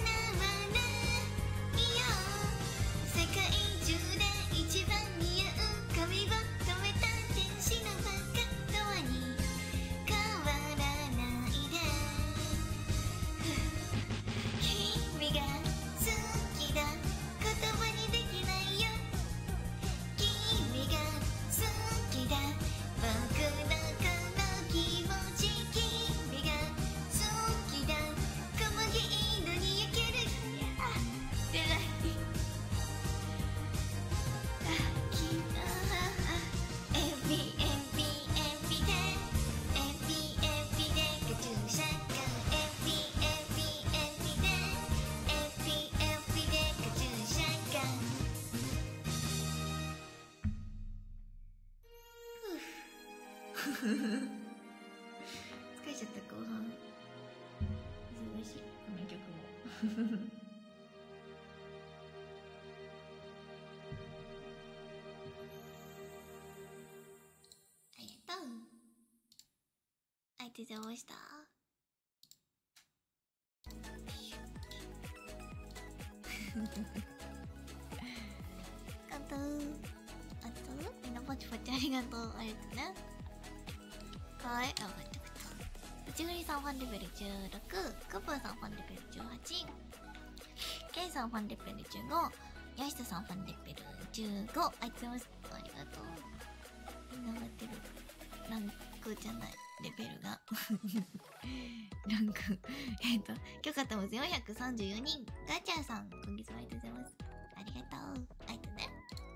ないよ。世界中で一番似合う髪を留めた天使のバカドアに変わらないで。君が好きだ言葉にできないよ。君が好きだ僕のこの気持ち。君が好きだ小麦色に焼けるあ出ない昨日エピエピエピでエピエピでカチューシャがエピエピエピでエピエピでカチューシャが疲れちゃった後半忙しいこの曲もとうございました。あとみんなポチポチありがとう。ありがとうね。はい、あ、待ってくれた。内栗さんファンレベル16、クプーさんファンレベル18、ケイさんファンレベル15、ヤシトさんファンレベル15。あいつます。ありがとう。みんな上がってる。ランクじゃない、レベルが。ランク。許可とも434人。ガチャさん、今月もありがとうございます。ありがとう。あいつね。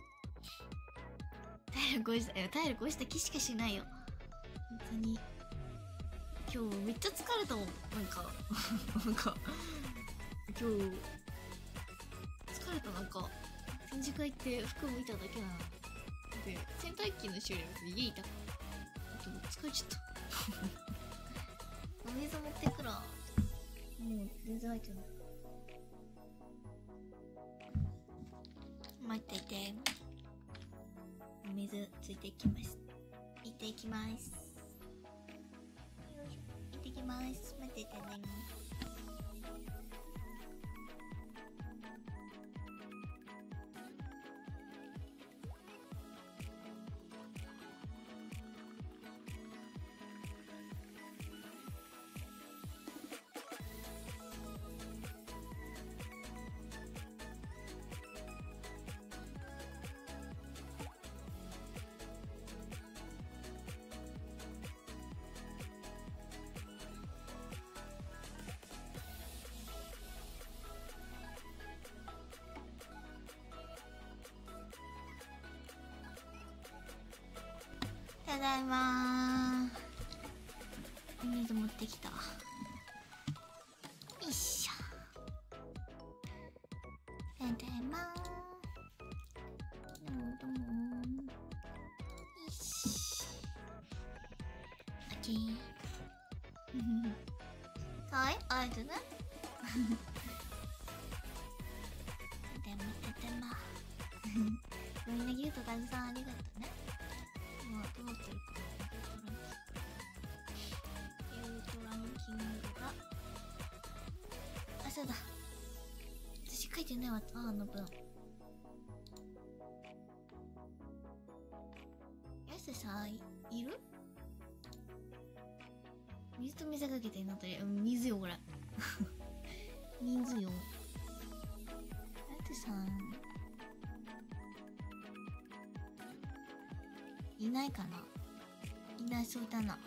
体力越した気しかしないよ。本当に。今日めっちゃ疲れたもん。なんか今日、疲れた。なんか、展示会行って服向いただけなの。で、洗濯機の修理も家いたから。でも疲れちゃった。お水持ってくら。もう全然入ってない。待っていて。お水ついていきます。行っていきます。よいしょ。行ってきます。待っていてね。ただいまー。お水持ってきた。よいしょ。ただいまー。どうもよし。オッケー。はい、ありがとうね。ただいま。みんなギフトたくさんありがとうね。今どうなってるかな。ギフトランキングが、あ、そうだ、私書いてないわ。あの分。やすさんいる？水と水かけて祈ってる。水よこれ。水よ。やすさんいないかな。いないそうだな。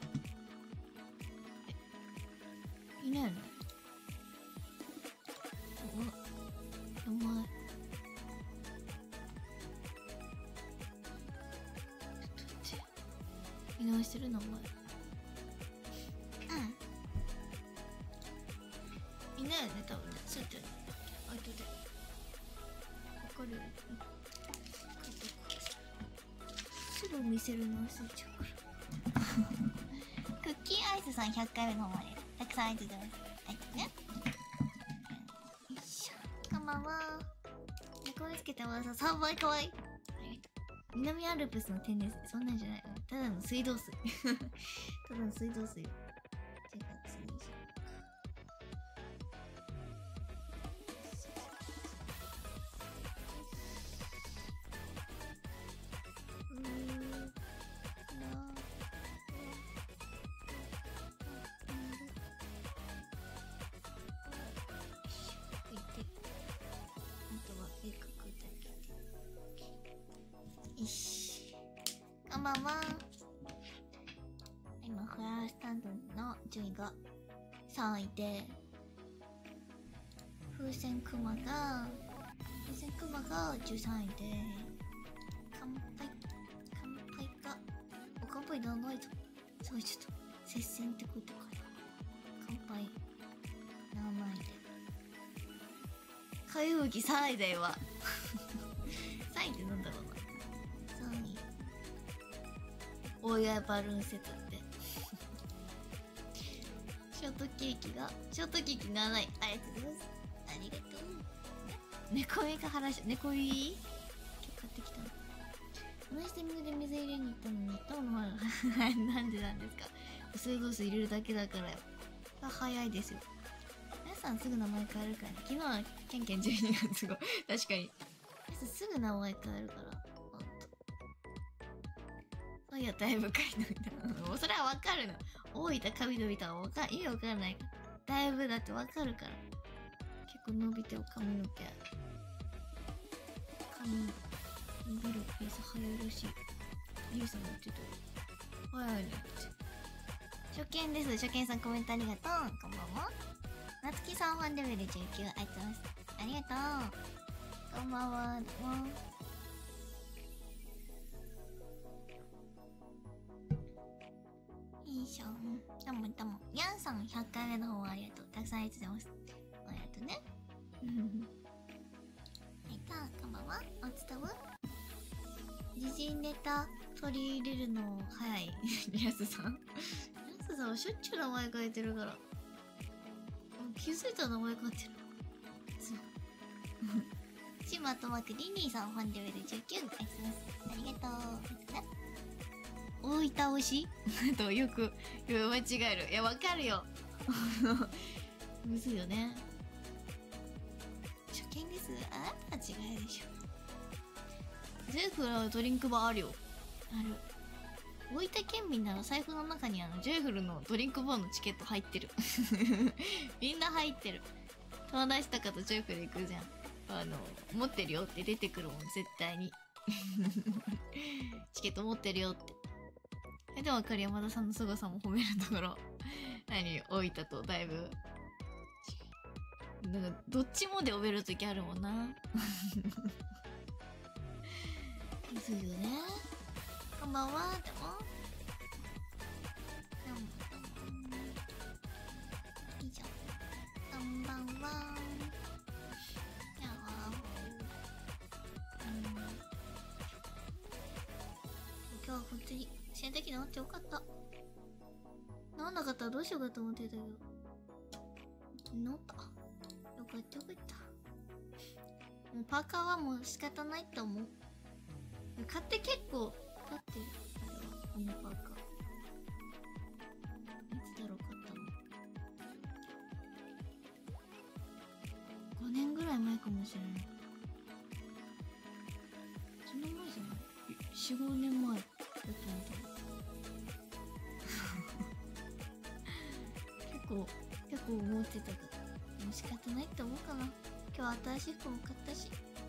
いないよね。お前ちょっと待って。見直してるのお前。いないよね多分ね。そうやって後でわかるよ。すぐ見せるの忘れちゃうから。クッキーアイスさん100回目の方までたくさんありがとうございます。はいね。よいしょ。こんばんは。猫見つけてます。3倍かわいい。南アルプスの天然水。そんなんじゃない。ただの水道水。ただの水道水。こんばんは。今フラワースタンドの順位が3位で、風船クマが13位で、乾杯が乾杯長いぞ。すごい、ちょっと接戦ってことかな。乾杯7位で、かゆむき3位だよ。3位ってなんだろうな。3位大谷バルーンセットってショートケーキ7位。ありがとうございます。ありがとう。猫目か話し、猫指今日買ってきたの。同じタイミングで水入れに行ったのに、どうのなんでなんですか。 水道水入れるだけだから早いですよ。皆さんすぐ名前変えるからね。昨日はケンケン12月号確かに皆さんすぐ名前変えるから。そういやだいぶ書いといた。もうそれはわかるの。大分髪伸びたら意味わからないから。だいぶだってわかるから。結構伸びてる髪の毛。髪伸びるペース早いらしい。ゆうさんが言ってた。早いねって。初見です。初見さんコメントありがとう。こんばんは。なつきさんファンレベル19ありがとうございます。ありがとう。こんばんは。どうも。いいしょ。どうもどうも。ヤンさん100回目の方ありがとう。たくさんありがとうございます。ありがとうね。こんばんは。おつとぶ時事ネタ取り入れるの早い。リアスさん。リアスさんはしょっちゅう名前変えてるから。気づいたら名前変えてる。そう。シマとマクリニーさんファンレベル19ありがとう。大分推しとよく間違える。いや、わかるよ。むずいよね。初見です。あなたは違いでしょ。ゼフラドリンクバーあるよ。ある。大分県民なら財布の中にジョイフルのドリンクバーのチケット入ってる。みんな入ってる。友達とかとジョイフル行くじゃん。持ってるよって出てくるもん、絶対に。チケット持ってるよって。でもわかる、山田さんの凄さも褒めるところ。大分とだいぶ。なんか、どっちもで呼べるときあるもんな。むずいよね。こんばんは。でもいいじゃん。こんばんは。今日は本当に洗濯機直ってよかった。直んなかったらどうしようかと思ってたけど、直った。よかったよかった。もうパーカーはもう仕方ないと思う。買って結構経ってる。あれはミニパーカーいつだろう買ったの。5年ぐらい前かもしれない。その前じゃない？ 4、5年前だと思った結構思ってたけど、でも仕方ないって思うかな。今日新しい服も買ったし。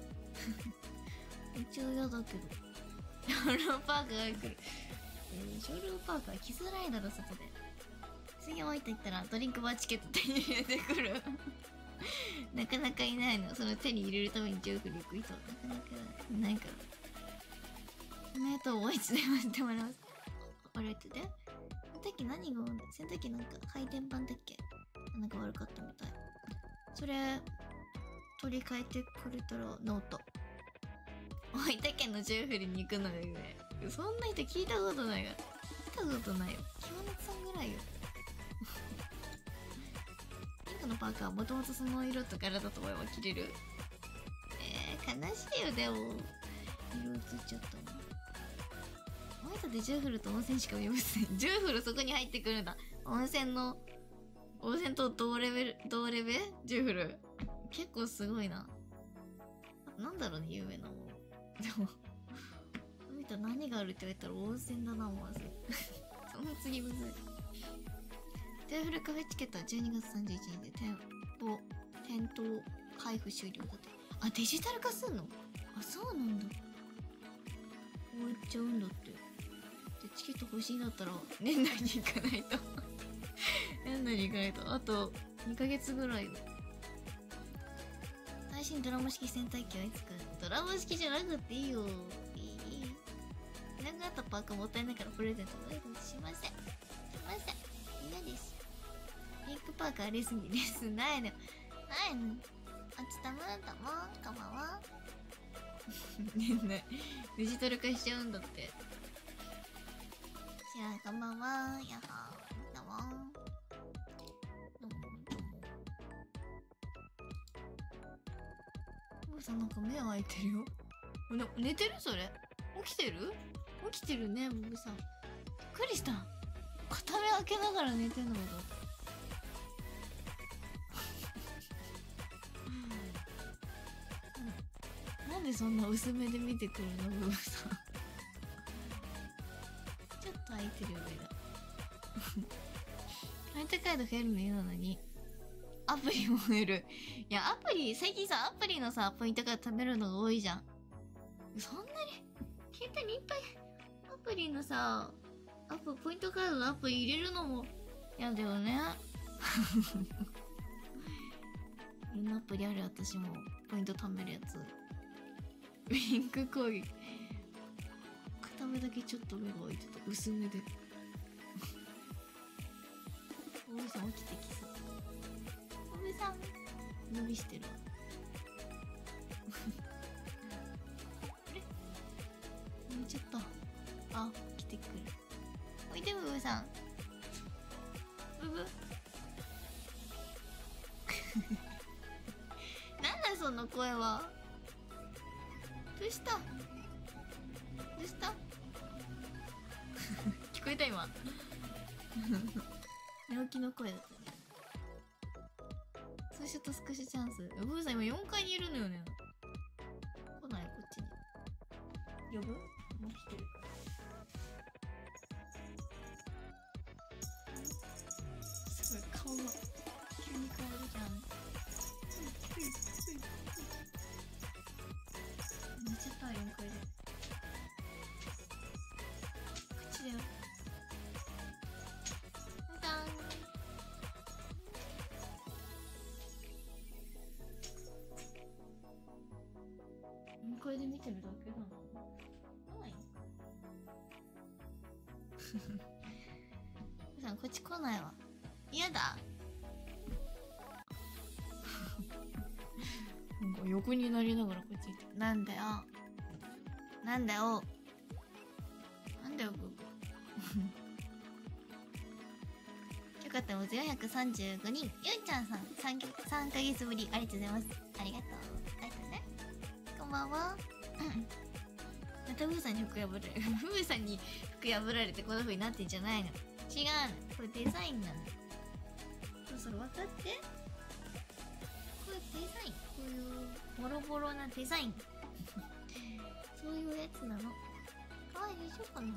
一応嫌だけど。ショールームパーカーが来る。ショールームパーカー着づらいだろ、外で。次置いていったらドリンクバーチケット手に入れてくる。なかなかいないの。その手に入れるためにジョークに行く人はなかなかいないから。おめでとう、もう一度言わせてもらいます。あれってね。洗濯機何が悪い？洗濯機なんか配電盤だっけ？なんか悪かったみたい。それ、取り替えてくれたら治った。大分県のジョイフルに行くのが夢。そんな人聞いたことないから。聞いたことないよ。清夏さんぐらいよ。ピンクのパーカーはもともとその色と柄だと思えば着れる。悲しいよ、でも。色映っちゃったもん。大分でジョイフルと温泉しか見ません。ジョイフルそこに入ってくるんだ。温泉と同レベジョイフル。結構すごいな。なんだろうね、有名なもの。でも、見たら何があるって言われたら温泉だな、思わず。その次むずい。ジョイフルカフェチケットは12月31日で店頭配布終了だって。あ、デジタル化すんの？あ、そうなんだ。終わっちゃうんだって。で、チケット欲しいんだったら、年内に行かないと。年内に行かないと。あと、2ヶ月ぐらい。最新ドラム式洗濯機はいつか？ドラム式じゃなくていいよ。いなくなったパーカーもったいないからプレゼントしません。しません。嫌です。ピンクパーカーレースないの。ないの。あつたむーともこんばんは。ねデジタル化しちゃうんだって。じゃあ、こんばんは。やっはー。どうも。ボブさんなんか目開いてるよ。寝てるそれ？起きてるね、ボブさん。びっくりした。 片目開けながら寝てんのかと思った。なんでそんな薄めで見てくるのブーさん。ちょっと開いてる上がポイントカード増えるの嫌なのにアプリも増える。いや、アプリ最近さ、アプリのさポイントカード貯めるのが多いじゃん。そんなに携帯にいっぱいアプリのさポイントカードのアプリ入れるのも嫌だよね。いろんなアプリある。私もポイント貯めるやつ。ウィンク攻撃。片目だけちょっと目が開いてた。薄めで。おじさん起きてきそう。おじさん伸びしてるわ。あれ寝ちゃった。あ、来てくる。おいでブブさん。ブブ。なんだその声は。どうしたどうした聞こえた今。寝起きの声だったね。ツーショットスクショチャンス。ブーさん今4階にいるのよね。来ないこっちに。呼ぶ？もう来てる。すごい顔が急に変わるじゃん。寝ちゃった4階で。こっちだよ。ダン。4階で見てるだけなの？来ないの？さんこっち来ないわ。嫌だ。なんか横になりながらこっち行って。なんだよ。なんだよ。なんだよ、ブーブー。よかったも435人。ゆんちゃんさん、3ヶ月ぶり。ありがとうございます。ありがとう。ありがとうね。こんばんは。またブーさんに服破られる。ブーさんに服破られてこんな風になってんじゃないの。違うの。これデザインなの。それ分かって。これデザイン。こういうボロボロなデザイン。そういうやつなの。かわいいでしょかな。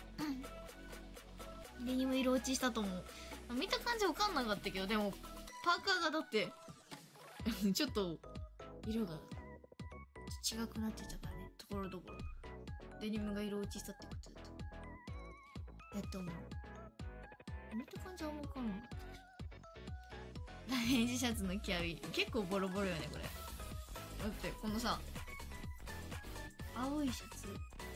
デニム色落ちしたと思う。見た感じ分かんなかったけど、でもパーカーがだってちょっと色が違くなってたからね。ところどころデニムが色落ちしたってことだとやっと思う。見た感じはあんま分かんなかったけど。ダメージシャツのキャビ結構ボロボロよねこれ。だってこのさ青いシャツ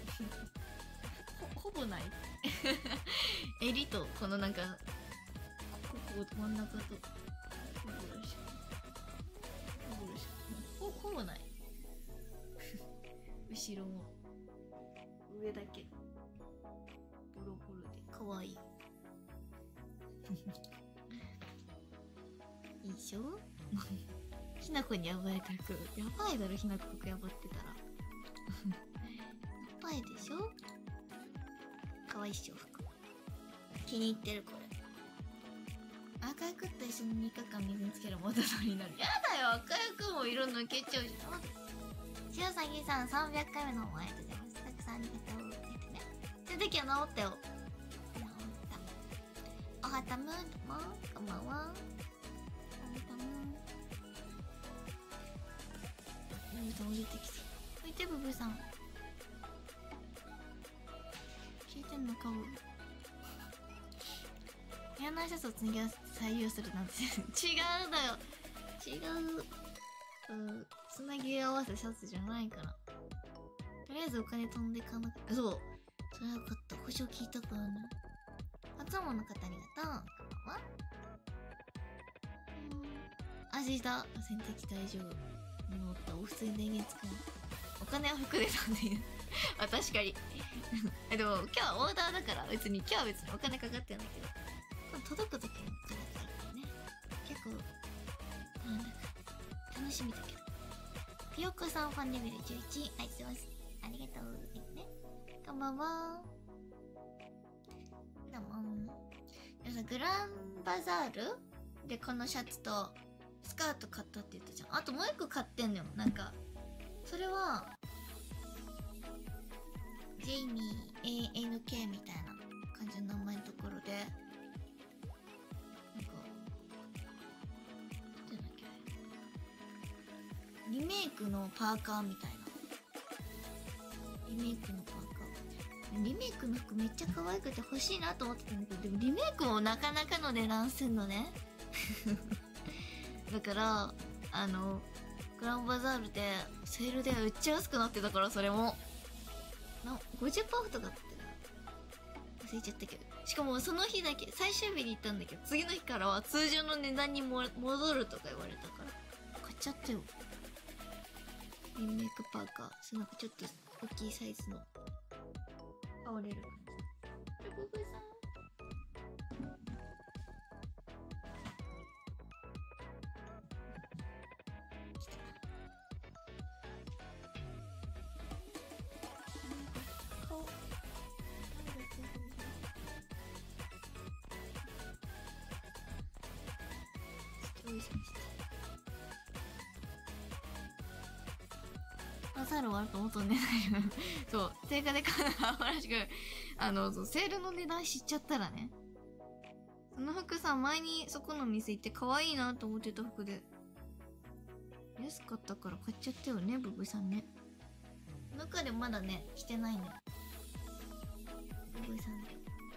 ほぼない襟とこのなんかこ真ん中とほぼない後ろも上だけボロボロでかわいいいいでしょひなこに暴れた服やばいだろ。ひなこ服破ってたらやばいでしょ。かわいいっしょ服。気に入ってるこれ。赤役と一緒に3日間水につける元取りになる。やだよ赤役も色抜けちゃうじゃん。しおさぎさん300回目のお前ありがとうございます。たくさんありがとう。ね。その時は治ったよ。治った。おはたむーんともこんばんは。おはたむーん。ブブさん降りてきて。見てブブさん。聞いてんのかぶ。ヘアナイシャツを次は採用するなんて違うだよ。違う。つなぎ合わせシャツじゃないから。とりあえずお金飛んでかなかった。そう。それはよかった。保証聞いたからね。初物の方ありがとう。こんばんは。味だ。洗濯機大丈夫。乗った。普通に電源使う。お金は服で飛んでいる。あ、確かに。でも今日はオーダーだから別に今日は別にお金かかってないけど。届く時のお金かかるね。結構、なんだか楽しみだけど。ピヨコさんファンレベル11。ありがとうございます。ありがとう。ね。こんばんは。どうも。 さ、グランバザールでこのシャツとスカート買ったって言ったじゃん。あともう一個買ってんのよ。なんかそれはジェイミー ANK みたいな感じの名前のところで、なんかなんていうんだっけ、リメイクのパーカーみたいな。リメイクのパーカー、リメイクの服めっちゃ可愛くて欲しいなと思ってたんだけど、でもリメイクもなかなかの値段すんのね。だからグランバザールでセールでめっちゃ安くなってたから、それも50%オフとかだった忘れちゃったけど、しかもその日だけ、最終日に行ったんだけど、次の日からは通常の値段に戻るとか言われたから買っちゃったよ。リメイクパーカー、なんかちょっと大きいサイズの羽織れる感じ。ブブさん顔バザール終わると元値段そう、定価で買うのはらしく、そう、セールの値段知っちゃったらね。その服さ、前にそこの店行って可愛いなと思ってた服で、安かったから買っちゃったよね、ブブさんね。中でまだね、着てないのよ。ブブさんで。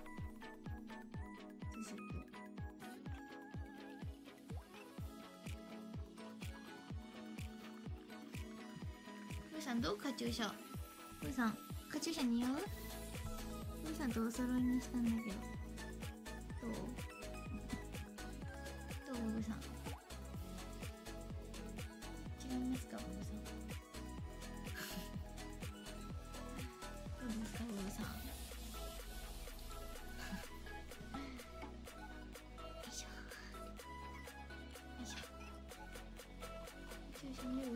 ブブさんどうカチューシャ。ブブさん、カチューシャ似合う？ブブさんとお揃いにしたんだけど。どうブブさん。違いますか、ブブさん。どうですか、ブブさん。よいしょ。よいしょ。カチューシャ似合う？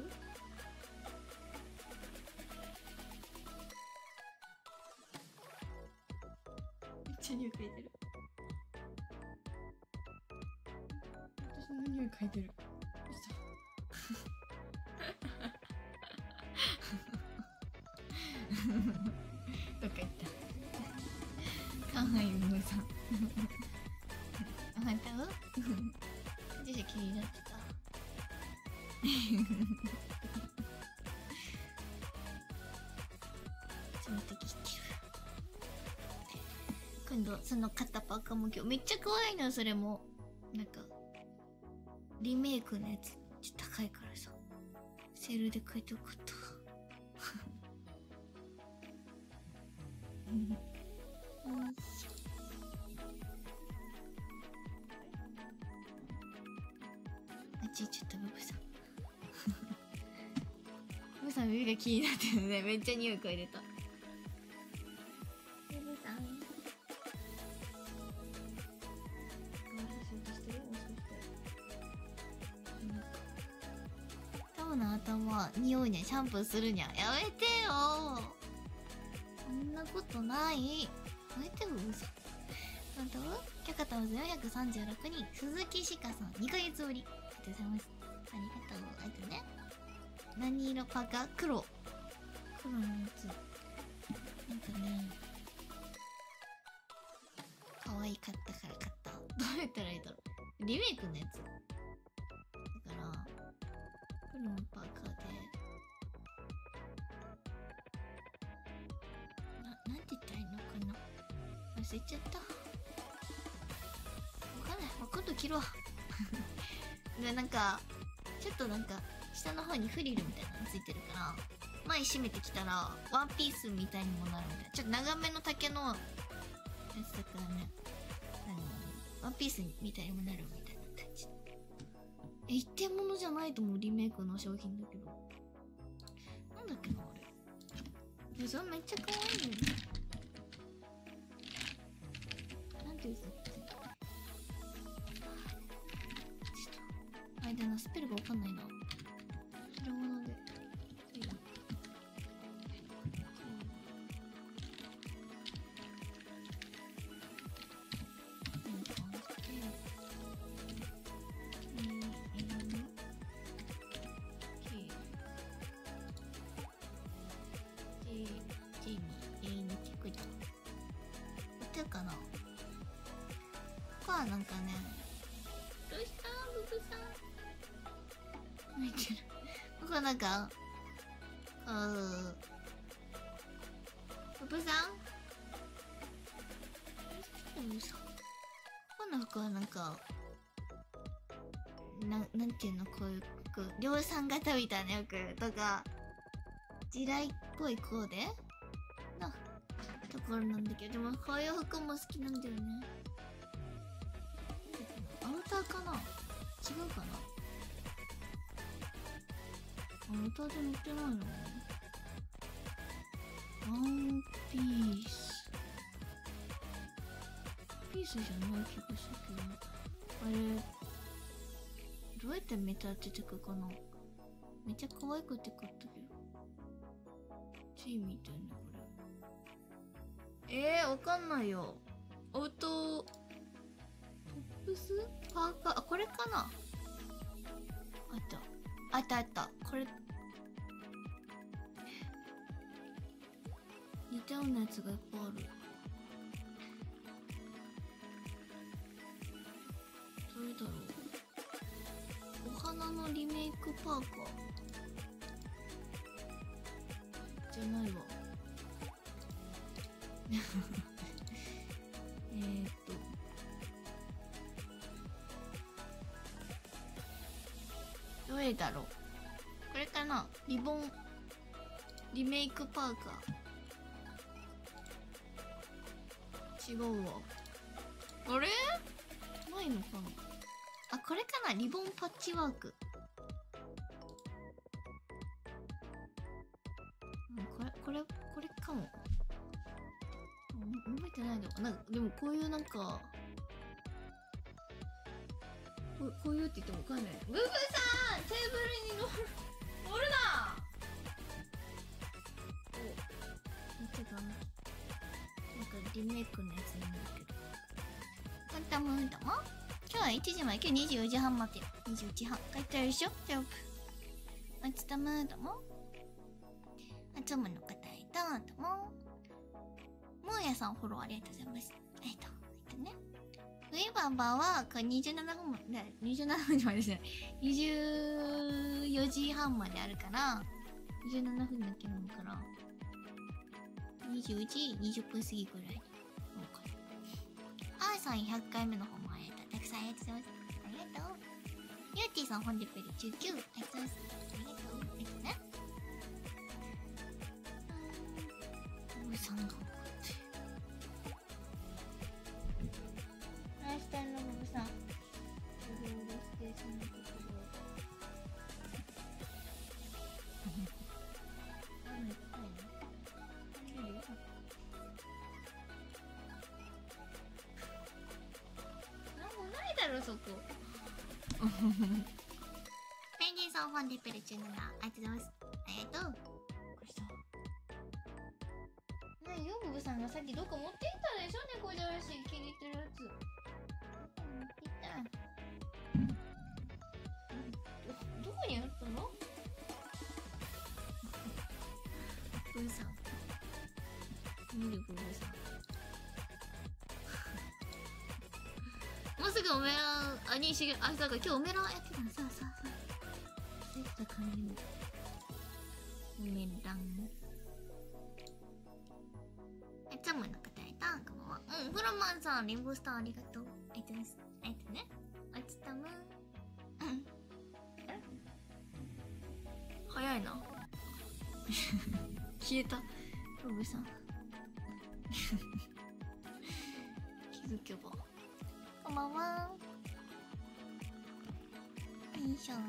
めっちゃ匂い嗅いでる。私の匂い嗅いでる。どっか行った。かわいいムーさん。あんたは？ジェシ気になってた。その時してる。今度その買ったパーカーも今日めっちゃ可愛いのよ。それもなんかリメイクのやつ高いからさ、セールで買いたかった。あっち行っちゃったブブさん。ブブさん耳が気になってるね。めっちゃ匂い嗅いでた。ブブさんタオの頭匂いね。シャンプーするにゃ。やめてよ。そんなことない。やめてよ、ブブさん。本当？キャカタムズ436人、鈴木鹿さん2ヶ月ぶり。ありがとうございます。ありがとう。あとね、何色パーカー？黒のやつ。なんかね、可愛かったから買った。どうやったらいいだろう。リメイクのやつだから黒のパーカーで、なんて言ったらいいのかな、忘れちゃった。わかんない。今度着るわ。で、なんかちょっとなんか下の方にフリルみたいなのついてるから、前締めてきたらワンピースみたいにもなるみたいな。ちょっと長めの丈のやつだからね、ワンピースみたいにもなるみたいな感じ。一点物じゃないと思う、リメイクの商品だけど。なんだっけな、あれ。それめっちゃ可愛いよ。なんていうの、間のスペルがわかんないな。それもので。いい感じ。 ってるかな。ここはなんかね、どうしたブブさん。泣いてる。ここはなんか、ブブさんブブさん。ここの服はなんか、なんていうの、こういう服、量産型みたいな服とか、地雷っぽいコーデのところなんだけど、でもこういう服も好きなんだよね。アウターかな、違うかな。アウターで乗ってないの。ワンピース。ピースじゃない気がするけど。あれ、どうやってメタ出てくるかな。めっちゃ可愛くて買ったけど。チーみたいな、これ。わかんないよ。トップスパーカー、あ、これかな。あった。これ。似たようなやつがいっぱいある。どれだろう。お花のリメイクパーカーじゃないわ。どれだろう。これかな。リボンリメイクパーカー。違うわ。あれないのかな。あ、これかな。リボンパッチワーク。これかも。覚えてないのかな。でもこういうなんかこういうって言ってもわかんない。ブブさんテーブルに乗るな。めっちゃダメ。なんかリメイクのやつなんだけど。カンタムーだも今日は1時まで。今日24時半までよ。21時半帰ってるでしょ。ジョブマチタムーだもあつむの方へどうもムーヤさんフォローありがとうございます。ね。ウィーバーバーはこれ27分まで、27分までですね。24時半まであるから、27分だけ飲むから、20時20分過ぎぐらいに飲むから。あーさん100回目の方もありがとう。たくさんありがとうございます。ありがとう。ゆうてぃさん本日より19。ありがとうございます。ありがとうね。さんが明日のボブさんなんもないだろそこペンギンさんファンディペル17ありがとうございます。ありがとう。ヨブブさんがさっきどっか持っていったでしょ。猫じゃらし気に入ってるやつ持っていったどこにあったの。ブーさん見るブーさんもうすぐおめらんにしげあさか今日おめらんやってたの。さそうった感じのおめらんジャムの方へとこんばんは。フロマンさんリンボスターありがとう。ありがとうね。おちたむ早いな消えたロブさん気づけば。こんばんは。よいしょ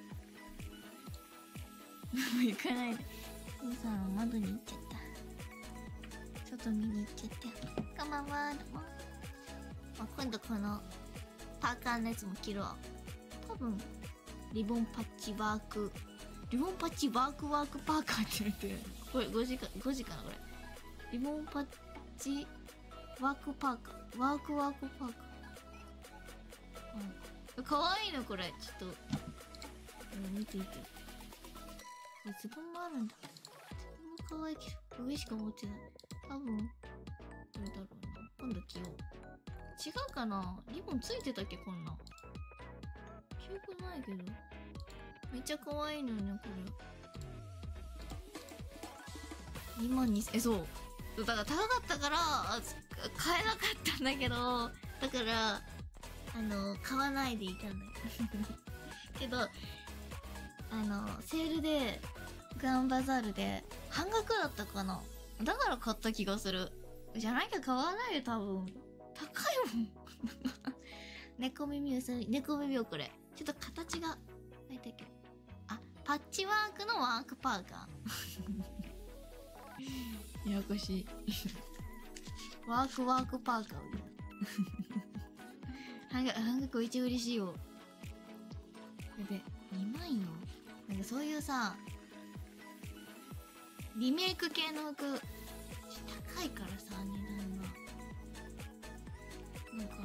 行かないで。ロブさん窓に行っちゃった。外見に行っちゃったよ。こんばんは。どうも。今度このパーカーのやつも着るわ。多分リボンパッチワークパーカーって言ってる。これ5時かなこれ。リボンパッチワークパーカーワークパーカー。かわいいのこれ。ちょっと見てズボンもあるんだ。ズボンもかわいいけど上しか持ってない。多分どれだろうな。こ今度着よう。違うかな、リボンついてたっけ、こんなん。記憶ないけど。めっちゃ可愛いのよね、これ。2万2000、そう。だから高かったから、買えなかったんだけど、だから、買わないでいたんだけど、セールで、グランバザールで、半額だったかな。だから買った気がする。じゃなきゃ買わないよ、多分。高いもん。猫耳をする、猫耳をこれ。ちょっと形が、入ったけど。あ、パッチワークのワークパーカー。ややこしい。ワークパーカーを言う。半額めっちゃ嬉しいよ。やべ、2万よ。なんかそういうさ、リメイク系の服、高いからさ、値段が。だから、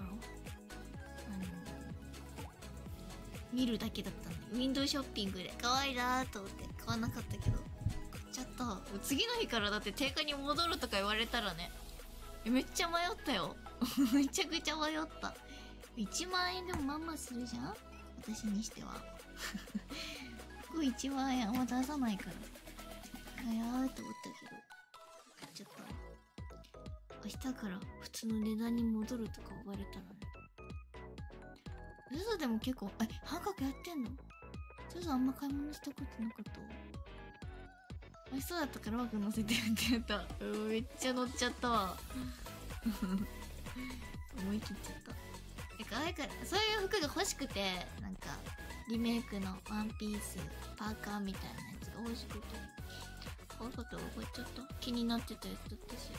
見るだけだったんで、ウィンドウショッピングで可愛いなーと思って買わなかったけど、買っちゃった。次の日からだって定価に戻るとか言われたらね、めっちゃ迷ったよ。めちゃくちゃ迷った。1万円でもまんまするじゃん、私にしては。ここ1万円あんま出さないから。早ーって思ったけど、買っちゃった。明日から普通の値段に戻るとか言われたらね。ZOZOでも結構、半額やってんの？ ZOZO あんま買い物したことなかった。美味しそうだったからうまく乗せてってやった。めっちゃ乗っちゃったわ。思い切っちゃった。可愛いから、そういう服が欲しくて、なんか、リメイクのワンピース、パーカーみたいなやつが欲しくて。可愛かったら買っちゃった。気になってたやつだったし。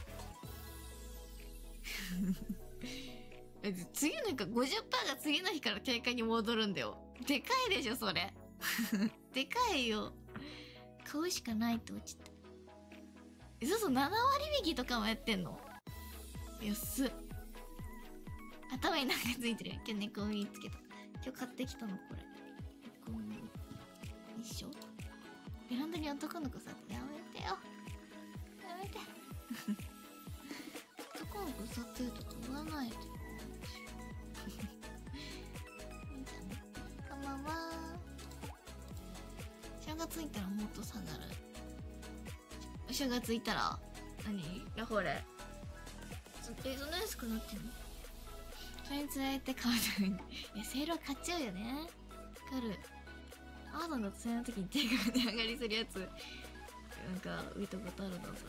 次の日か 50% が次の日から定価に戻るんだよ。でかいでしょ、それ。でかいよ。買うしかないって落ちた。7割引きとかもやってんの？安っ。頭になんかついてる。今日猫耳つけた。今日買ってきたの、これ。猫耳。一緒？ベランダに男の子さ、やめてよ。やめて。男の子触ってるとか言わないで。いいじゃん。こんばんは。正月いたらもっと下がる。正月いたら何？ラフォーレ。そんな安くなってんの？それにつられて買うために。いや、セールは買っちゃうよね。わかる。アードのそれの時に定価が値上がりするやつ。なんか、見たことあるな、そ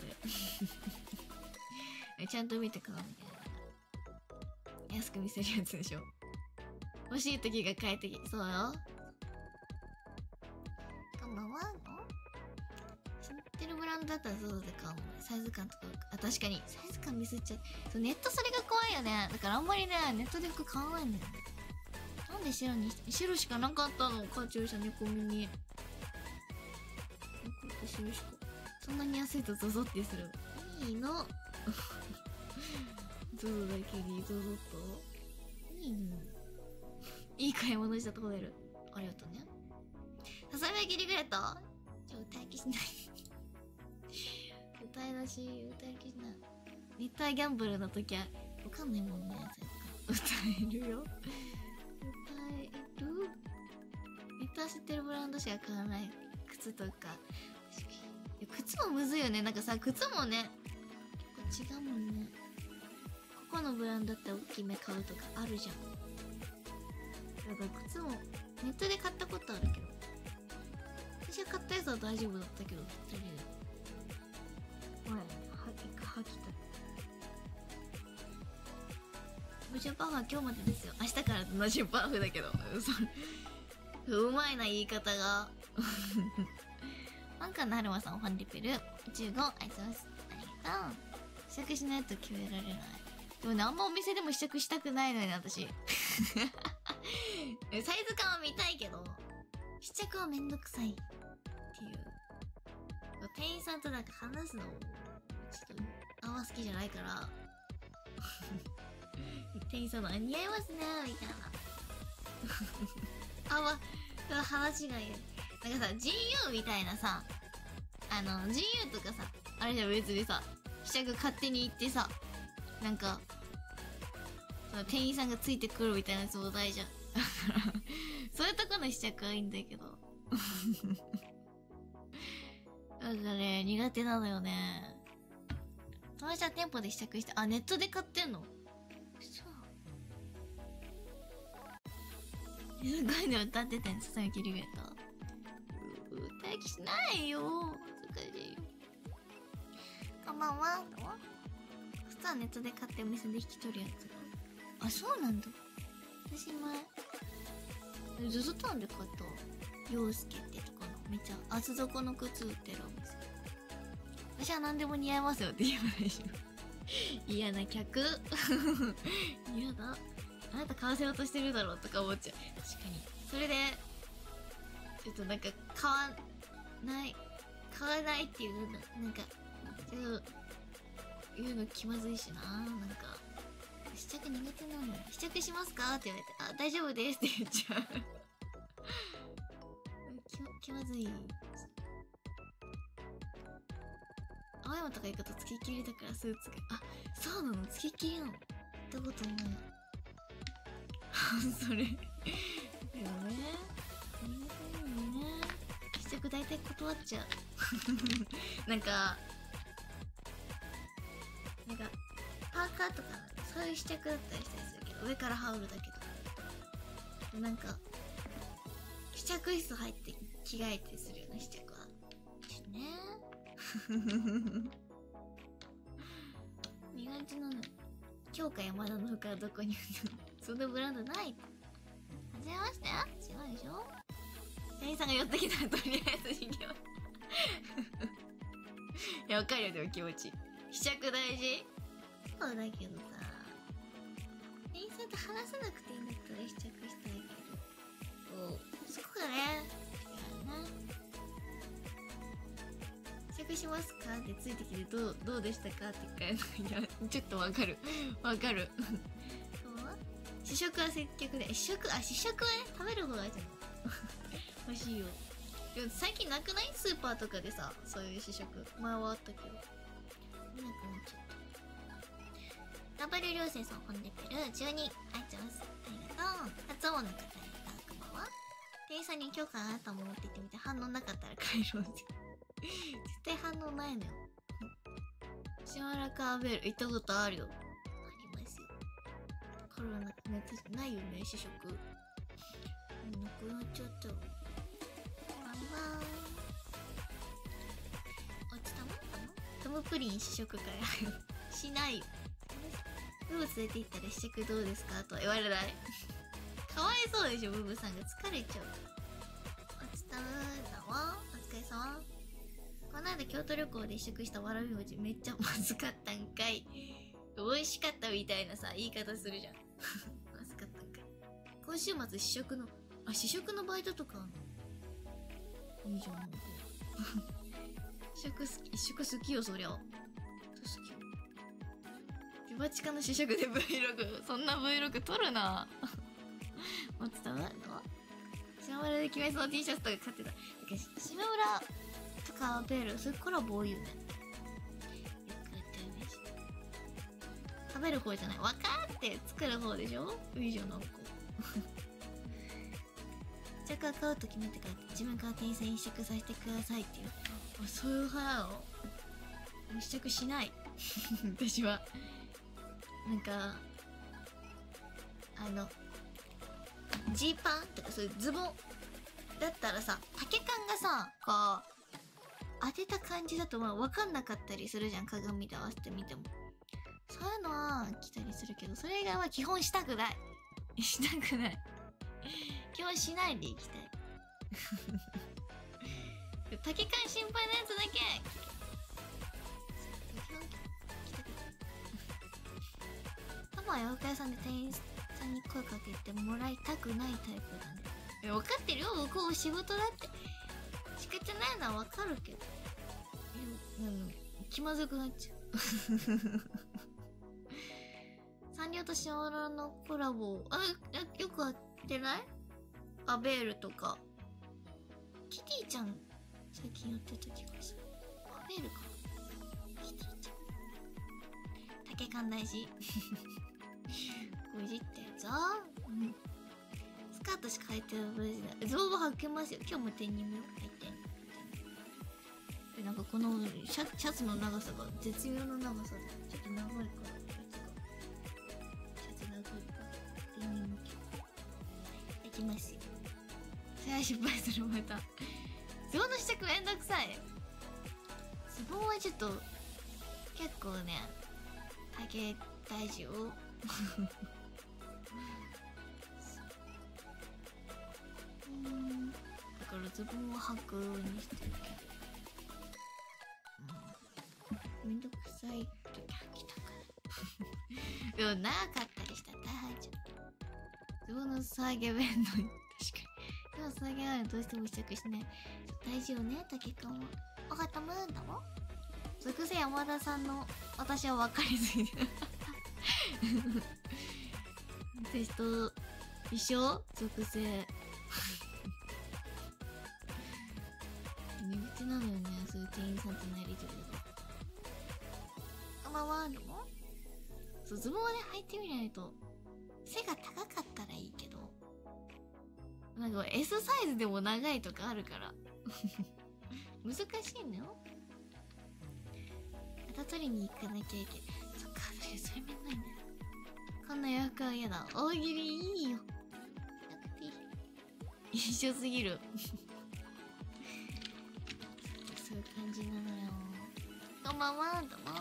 れ。ちゃんと見て買うみたいな。安く見せるやつでしょ。欲しい時が快適。そうよ。こんばんは。知ってるブランドだったらそうで買うもん。サイズ感とか。確かに。サイズ感ミスっちゃう。そう、ネットそれが怖いよね。だからあんまりね、ネットで服買わないんだよね。なんで白にして、白しかなかったの。カチューシャ猫耳。よかった、白しか。そんなに安いとゾゾってする。いいの。ゾゾだけにゾゾっと。いいの。いい買い物したとこ出る。ありがとうね。ささみ焼きリグレット？歌い気しない。歌い出し、歌い気しない。ネットギャンブルの時は、わかんないもんね、歌えるよ。歌える？ネット知ってるブランドしか買わない。靴とか。靴もむずいよね。なんかさ、靴もね、結構違うもんね。ここのブランドだったら大きめ買うとかあるじゃん。だから靴も、ネットで買ったことあるけど。私が買ったやつは大丈夫だったけど、とりあえず。ほら、はきた。50%は今日までですよ。明日から70%オフだけど。うまいな、言い方が。なんかなるまさん、ファンリペル。15、ありがとうございます。ありがとう。試着しないと決められない。でもね、あんまお店でも試着したくないのに、私。サイズ感は見たいけど、試着はめんどくさい。っていう。店員さんとなんか話すの、ちょっと、あんま好きじゃないから。店員さんの、似合いますねみたいな。話がいい。なんかさ、GU みたいなさ、GU とかさ、あれじゃん別にさ、試着勝手に行ってさ、なんか、 その店員さんがついてくるみたいなやつもないじゃん。そういうとこの試着はいいんだけど。なんかね、苦手なのよね。友達は店舗で試着して、あ、ネットで買ってんの？そう。すごいの歌ってたんです、さみきりげた。歌い気しないよ。恥ずかしいよ。こんばんは。普通はネットで買ってお店で引き取るやつだ。あ、そうなんだ。私前、ズズタンで買った。陽介ってとこの、めっちゃ厚底の靴売ってるお店。私は何でも似合いますよって言わないでしょ。嫌な客。嫌だ。あなた買わせようとしてるだろうとか思っちゃう。確かに。それで、ちょっとなんか買わないっていうの、なんか、ちょっと、言うの気まずいしな。なんか、試着苦手なのに、試着しますかって言われて、あ、大丈夫ですって言っちゃう。気まずい。青山とか言い方つきっきりだからスーツが。あ、そうなの？つきっきりなの？行ったことない。それ。だよね。試着大体断っちゃう。なんか、パーカーとか、そういう試着だったりしたりするけど、上から羽織るだけとか。なんか、試着室入って着替えたりするような試着は。ね。苦手なの。京香山田の服はどこにあるの？そんなブランドない。はじめまして？違うでしょ？店員さんが寄ってきたらとりあえず逃げよう。いや、わかるよ、でも気持ち。試着大事？そうだけどさ、店員さんと話さなくていいんだったら試着したいけど、そこがね、違うな。試着しますかってついてきて、どうでしたかって聞かれる。いや、ちょっとわかる。わかる。試食は接客で、試食はね、食べる方がいいじゃん。美味しいよ。でも最近なくない？スーパーとかでさ、そういう試食。前はあったけど。見なくなっちゃった。ダブル流星さん、ホンデペル12。あいちゃんす。ありがとう。初音の方、こんばんは。店員さんに許可あなたも持って行ってみて、反応なかったら帰ろうって。絶対反応ないのよ。シマラカーベル、行ったことあるよ。ありますよ。コロナ、ないよね、試食。なくなっちゃったよ。バンバーン。落ちたの？トムプリン試食会しないよ。ブブ連れて行ったら試食どうですかとは言われない。かわいそうでしょ、ブブさんが疲れちゃう。落ちたーだわ。お疲れ様。この間京都旅行で試食したわらび餅めっちゃまずかったんかい。美味しかったみたいなさ、言い方するじゃん。まずかったんかい。今週末試食のバイトとかあんの？いいじゃん。試食好きよ、そりゃ。好きよ。デバチカの試食で Vlog、そんな Vlog 撮るな。もっと伝わるの？島村で決めそう T シャツとか買ってた。だけど、島村とかベール、そういうコラボ多いよね。よくやってるね。食べる方じゃない。わかって作る方でしょ？いいじゃん、なんか。試着は買うと決めてから自分から店員さんに試着させてくださいって言う。あ、そういう派なの？試着しない。私は。なんか、ジーパンとかそういうズボンだったらさ、丈感がさ、こう、当てた感じだとまあ分かんなかったりするじゃん、鏡で合わせてみても。そういうのは着たりするけど、それ以外は基本したくない。したくない。基本しないでいきたい。丈感心配なやつだけ。多分洋服屋さんで店員さんに声かけてもらいたくないタイプだね。いや、分かってるよ、向こう仕事だって仕方ないのは分かるけど、気まずくなっちゃう。サンリオとシマラのコラボ、よくやってない？アベールとかキティちゃん最近やってた気がする。アベールかな。キティちゃん丈感大事。 いじってるぞ。スカートしか履いてるブレザー。ズボンは履けますよ。今日もデニム履いて。で、なんかこのシャツの長さが絶妙の長さで、ちょっと長いから、シャツ長いから、デニム着いきますよ。それは失敗するまた。ズボンの試着めんどくさい。ズボンはちょっと、結構ね、丈大事よ。だからズボンを履くにしてるけど、めんどくさい時履きたくないでも長かったりしたら大丈夫。ズボンの下げ弁当確かにでも下げあるどうしても試着しない。大事よね、竹くんは。わかったむーんだもん。属性山田さんの私は分かりすぎて私と一緒属性身内なのよね、そういう店員さんとのやりとりとか。こんばんはーのもそう、ズボンをね履いてみないと背が高かったらいいけど、なんか S サイズでも長いとかあるから難しいのよ。また取りに行かなきゃいけない。そっか、それめんどいね。こんな洋服は嫌だ。大喜利いいよ。なくていい。一緒すぎるそういう感じなのよ。こんばんは、どうも。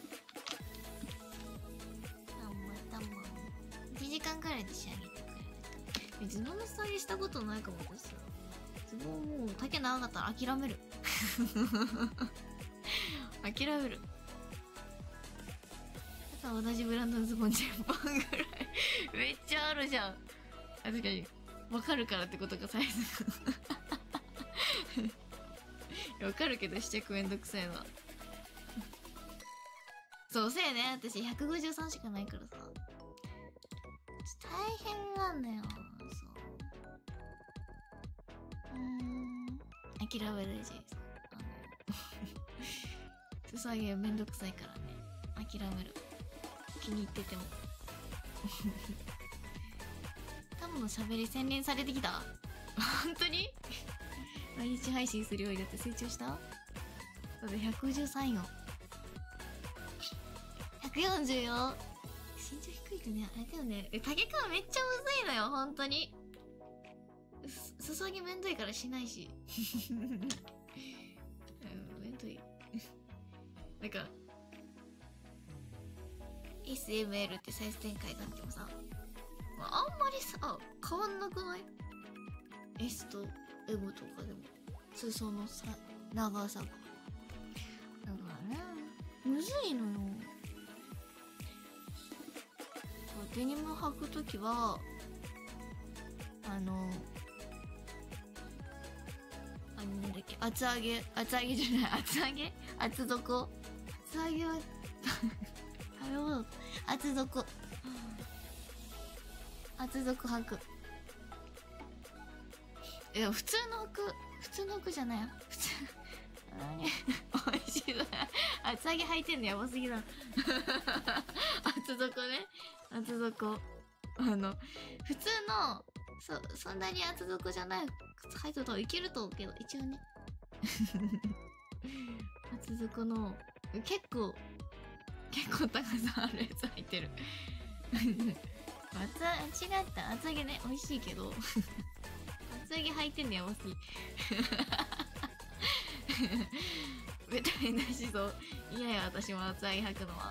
たま1時間くらいで仕上げてくれる。ズボンの下着したことないかもですよ。ズボンもう丈長かったら諦める諦める。だから同じブランドのズボン10本ぐらいめっちゃあるじゃん。確かに分かるからってことか、サイズ分かるけど試着めんどくさいなそうせいね、私153しかないからさ大変なんだよ。そう諦めるし裾上げめんどくさいからね、諦める。気に入っててもタムの喋り洗練されてきた本当に毎日配信するようになって成長した。だって153よ、140よ。身長低いとね、あれだよね。竹川めっちゃむずいのよ、本当に。裾上げめんどいからしないしめんどいなんか SML ってサイズ展開があってもさ、あんまりさ変わんなくない？ S と M とかでも裾のさ長さが。だからね、むずいのよ。デニム履くときはなんだっけ、厚揚げじゃない、厚揚げ厚底厚揚げは食べ物、厚底履く。いや普通の服じゃないよ、普通美味しいな。厚揚げ履いてんのやばすぎだ厚底ね、厚底普通のそんなに厚底じゃない靴履いてたらいけると思うけど、一応ね厚底の結構高さあるやつ履いてる違った厚揚げね、美味しいけど厚揚げ履いてんのやばすぎベタになしそう。いやいや、私も厚揚げ履くのは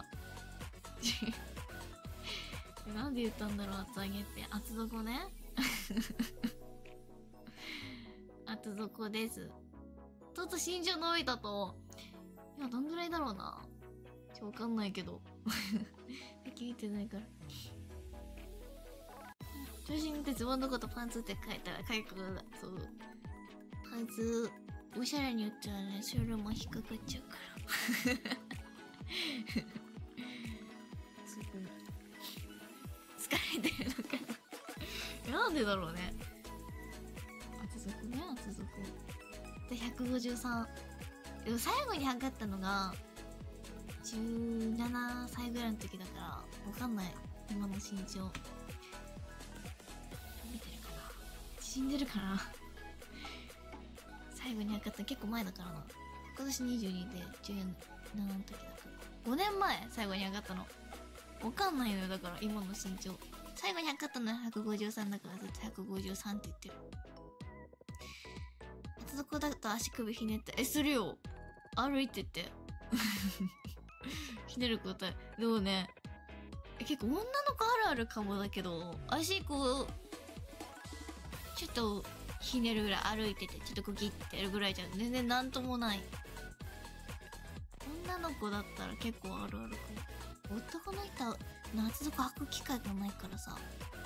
なんで言ったんだろう、厚揚げって。厚底ね厚底です。ちょっと身長伸びたと、いやどんぐらいだろうな、わかんないけど聞いてないから。調子に乗ってズボンのことパンツって書いたら書いてくる。そう、パンツおしゃれに言ったらね、それも引っかかっちゃうからすごい疲れてるのかななんでだろうね。厚底ね、厚底で153。でも最後に測ったのが 17歳ぐらいの時だからわかんない。今の身長見てるかな、縮んでるかな。最後に測ったの結構前だからな。今年22で17の時だから5年前最後に測ったの。わかんないのよ、だから今の身長。最後に測ったのは153だからずっと153って言ってる。厚底だと足首ひねったするよ、歩いててひねることでもね、結構女の子あるあるかもだけど、足こうちょっとひねるぐらい、歩いててちょっとこうギッてやるぐらいじゃ全然なんともない。女の子だったら結構あるあるかも。男の人は夏底履く機会がないからさ、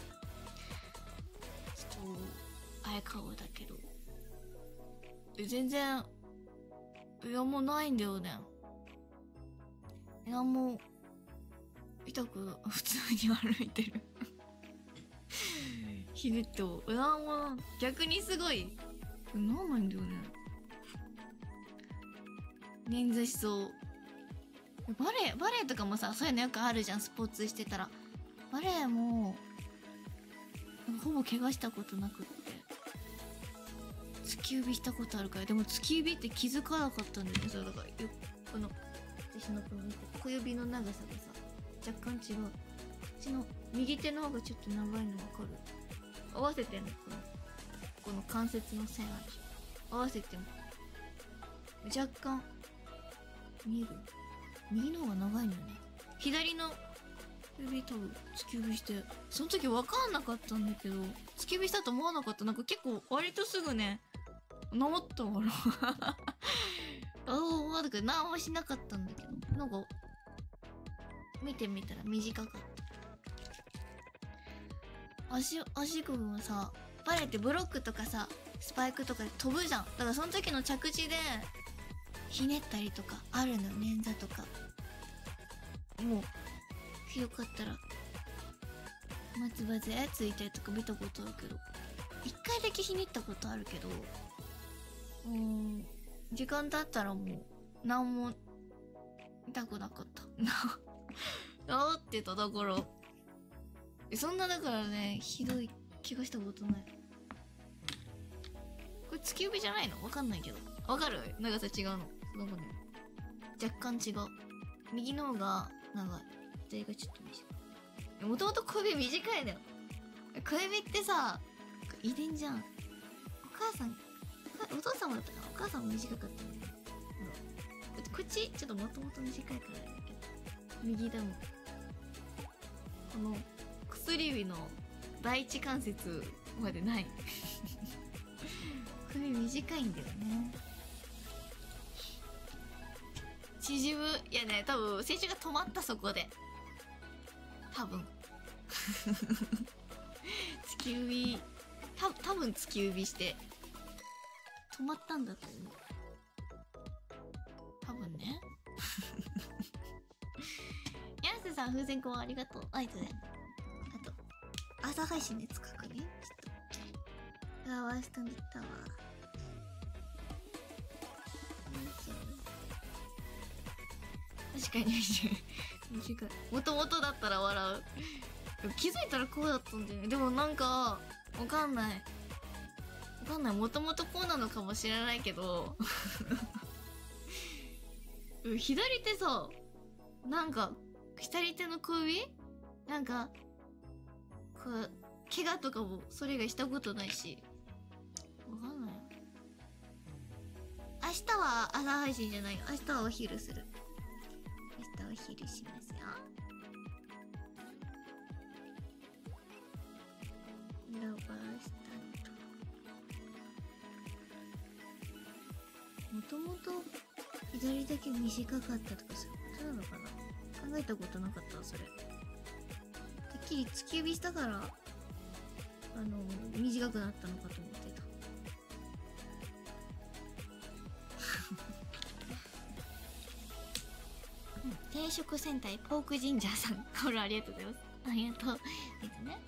ちょっとあやかうだけど、全然いやもうないんだよね。いやもう痛く普通に歩いてるひねってもいやもう逆にすごいなんないんだよね。捻挫しそう。バレエとかもさ、そういうのよくあるじゃん、スポーツしてたら。バレエもほぼ怪我したことなくって、突き指したことあるから。でも突き指って気づかなかったんだよね。そうだからこの私のこの小指の長さがさ若干違う。こっちの右手の方がちょっと長いの分かる？合わせてんの、この関節の線あるし、合わせても若干見える？右の方が長いのよね。左の指多分突き指して、その時分かんなかったんだけど、突き指したと思わなかった。なんか結構割とすぐね治ったからああだから何もしなかったんだけど、なんか見てみたら短かった。足首もさ、バレーってブロックとかさスパイクとかで飛ぶじゃん。だからその時の着地でひねったりとかあるのよ、捻挫とか。もうひどかったら松葉杖ついたりとか見たことあるけど、一回だけひねったことあるけど、時間経ったらもう何も痛くなかった治ってた。だからそんな、だからね、ひどい怪我したことない。これ突き指じゃないの？わかんないけど。わかる？長さ違うの。どこに若干違う。右の方が長い、左がちょっと短い。もともと小指短いのよ。小指ってさ遺伝じゃん。お母さん、お父様だったかな、お母さんも短かったんだよね。こっちちょっともともと短いからだけど、右だもん。この薬指の第一関節までない首短いんだよね。縮む。いやね、多分選手が止まった、そこで多分突き指、多分突き指して止まったんだと思う、多分ねヤンスさん、風船コアありがとう。あいつね。あと朝配信で使うね。ちょっとワーストに行ったわ。確かに短い。もともとだったら笑う。気づいたらこうだったんだよね。でもなんかわかんないもともとこうなのかもしれないけど左手さ、なんか左手の小指なんかこう怪我とかもそれ以外したことないし、わかんない。明日は朝配信じゃないよ。明日はお昼する。明日お昼しますよ。ラバースタンド。もともと左だけ短かったとかそういうことなのかな。考えたことなかった。それてっきり突き指したから短くなったのかと思ってた定食戦隊ポークジンジャーさん、コールありがとうございます。ありがとうですね。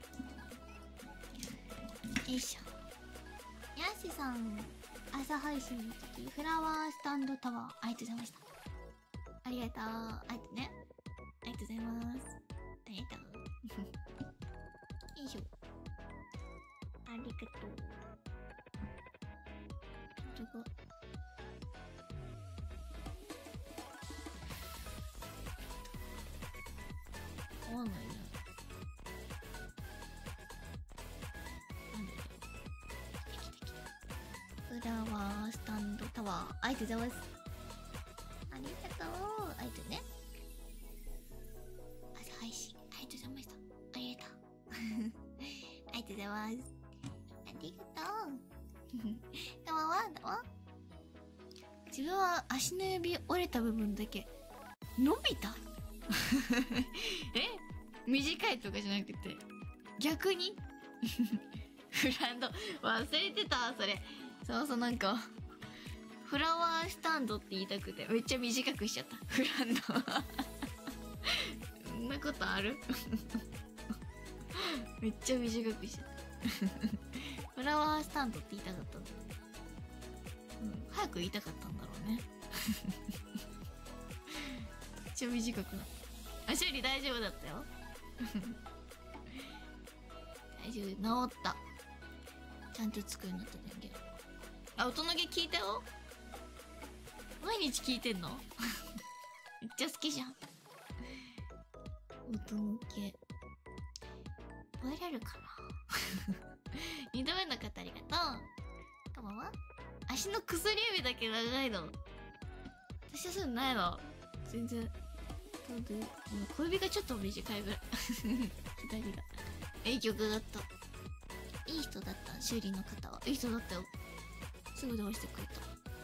よいしょ。ヤンシさん、朝配信の時フラワースタンドタワーありがとうございました。あありがとう。ありがとうね。ありがとうございます。ありがとう。よいしょ。ありがとう。ちょっと合わないね。なんでだよ。来た。フラワースタンドタワー。ありがとうございます。ありがとう。ありがとうね。配信ありがとうございました。ありがとう。ありがとうございます。ありがとう。どうもどうも。自分は足の指折れた部分だけ伸びた短いとかじゃなくて逆にフランド忘れてたそれ。そうそう、なんかフラワースタンドって言いたくてめっちゃ短くしちゃったフランドそんなことあるめっちゃ短くしちゃったフラワースタンドって言いたかったんだ、早く言いたかったんだろうねめっちゃ短くなった。あ、修理大丈夫だったよ大丈夫、治った。ちゃんと作るようになった電源。あ、音の毛聞いたよ。毎日聞いてんのめっちゃ好きじゃん。音の毛覚えられるかな2度目の方ありがとう。こんばんは。足の薬指だけ長いの。私はそういうのないの。全然。小指がちょっと短いぐらい左が。いい曲だった。いい人だった。修理の方はいい人だったよ。すぐ直してくれた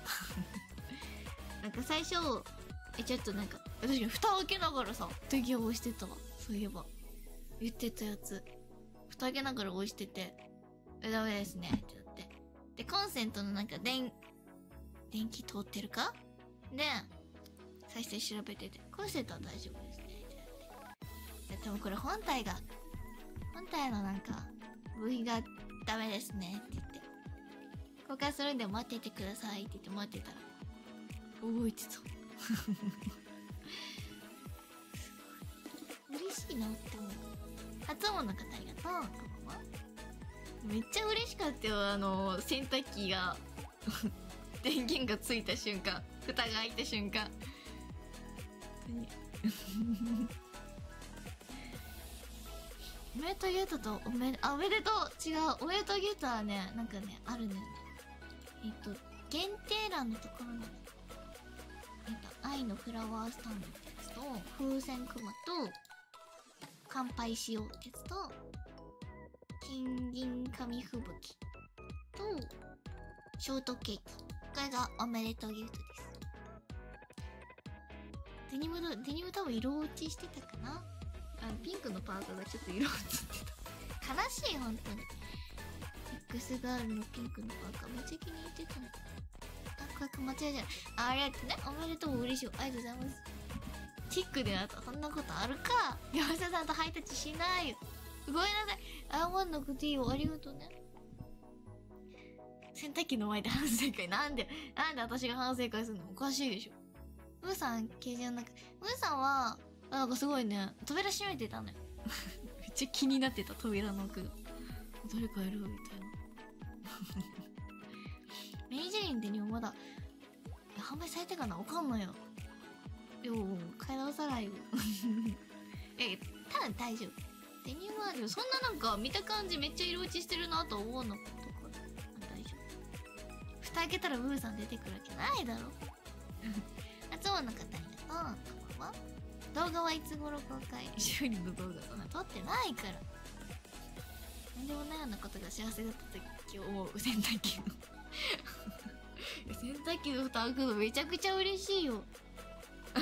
なんか最初ちょっとなんか私が蓋を開けながらさ電源を押してたわ。そういえば言ってたやつ。蓋開けながら押しててダメですねってなって、でコンセントのなんか電気通ってるかで最初調べてて、コンセントは大丈夫ですねってなって、でもこれ本体のなんか部品がダメですねって言って、交換するんで待っててくださいって言って待ってたら動いてた嬉しいなって思う。初音の方ありがとう。こんばんは。めっちゃ嬉しかったよ。洗濯機が電源がついた瞬間、蓋が開いた瞬間おめでとうゲートとおめでとう違う、おめでとうゲートはね、なんかねあるんだよね。限定欄のところに愛のフラワースタンドってやつと、風船クマと乾杯しようってやつと、金銀紙吹雪とショートケーキ、これがおめでとうギフトです。デニム多分色落ちしてたかな。ピンクのパーカーがちょっと色落ちてた悲しい、本当に。 X ガールのピンクのパーカーめっちゃ気に入ってたの。これ間違いじゃない。ありがとうね。おめでとう、嬉しい。ありがとうございます。チックであった。そんなことあるか。山下さんとハイタッチしないよ。ごめんなさい。謝んなくていいよ。ありがとうね。洗濯機の前で反省会。なんで私が反省会するのおかしいでしょ。ムーさん、形状なんか、ムーさんは、なんかすごいね、扉閉めてたのよ。めっちゃ気になってた、扉の奥が。誰かいるみたいな。メイジェリンってにもまだ、販売されてかなわかんないよ。買い直さないよ。多分大丈夫。デニムはでもそんななんか見た感じめっちゃ色落ちしてるなと思うのとか大丈夫。蓋開けたらムーさん出てくるわけないだろ。初音の方ありがとう。こんばんは。動画はいつ頃公開？修理の動画そんな撮ってないから。なんでもないようなことが幸せだった時思う。洗濯機の洗濯機の蓋開くのめちゃくちゃ嬉しいよめ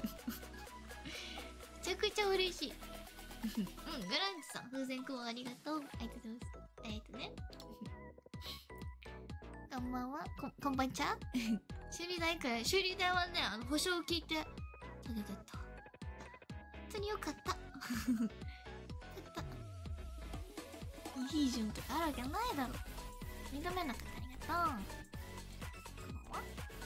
ちゃくちゃ嬉しいグランチさん、風船雲ありがとう。ありがとうございます。ありがとうねこんばんは。こんばんちゃ修理代はね、保証を聞いてそれだった。本当によかったよかったいい順とかあるわけないだろ。2度目の方ありがとう。こんばんは。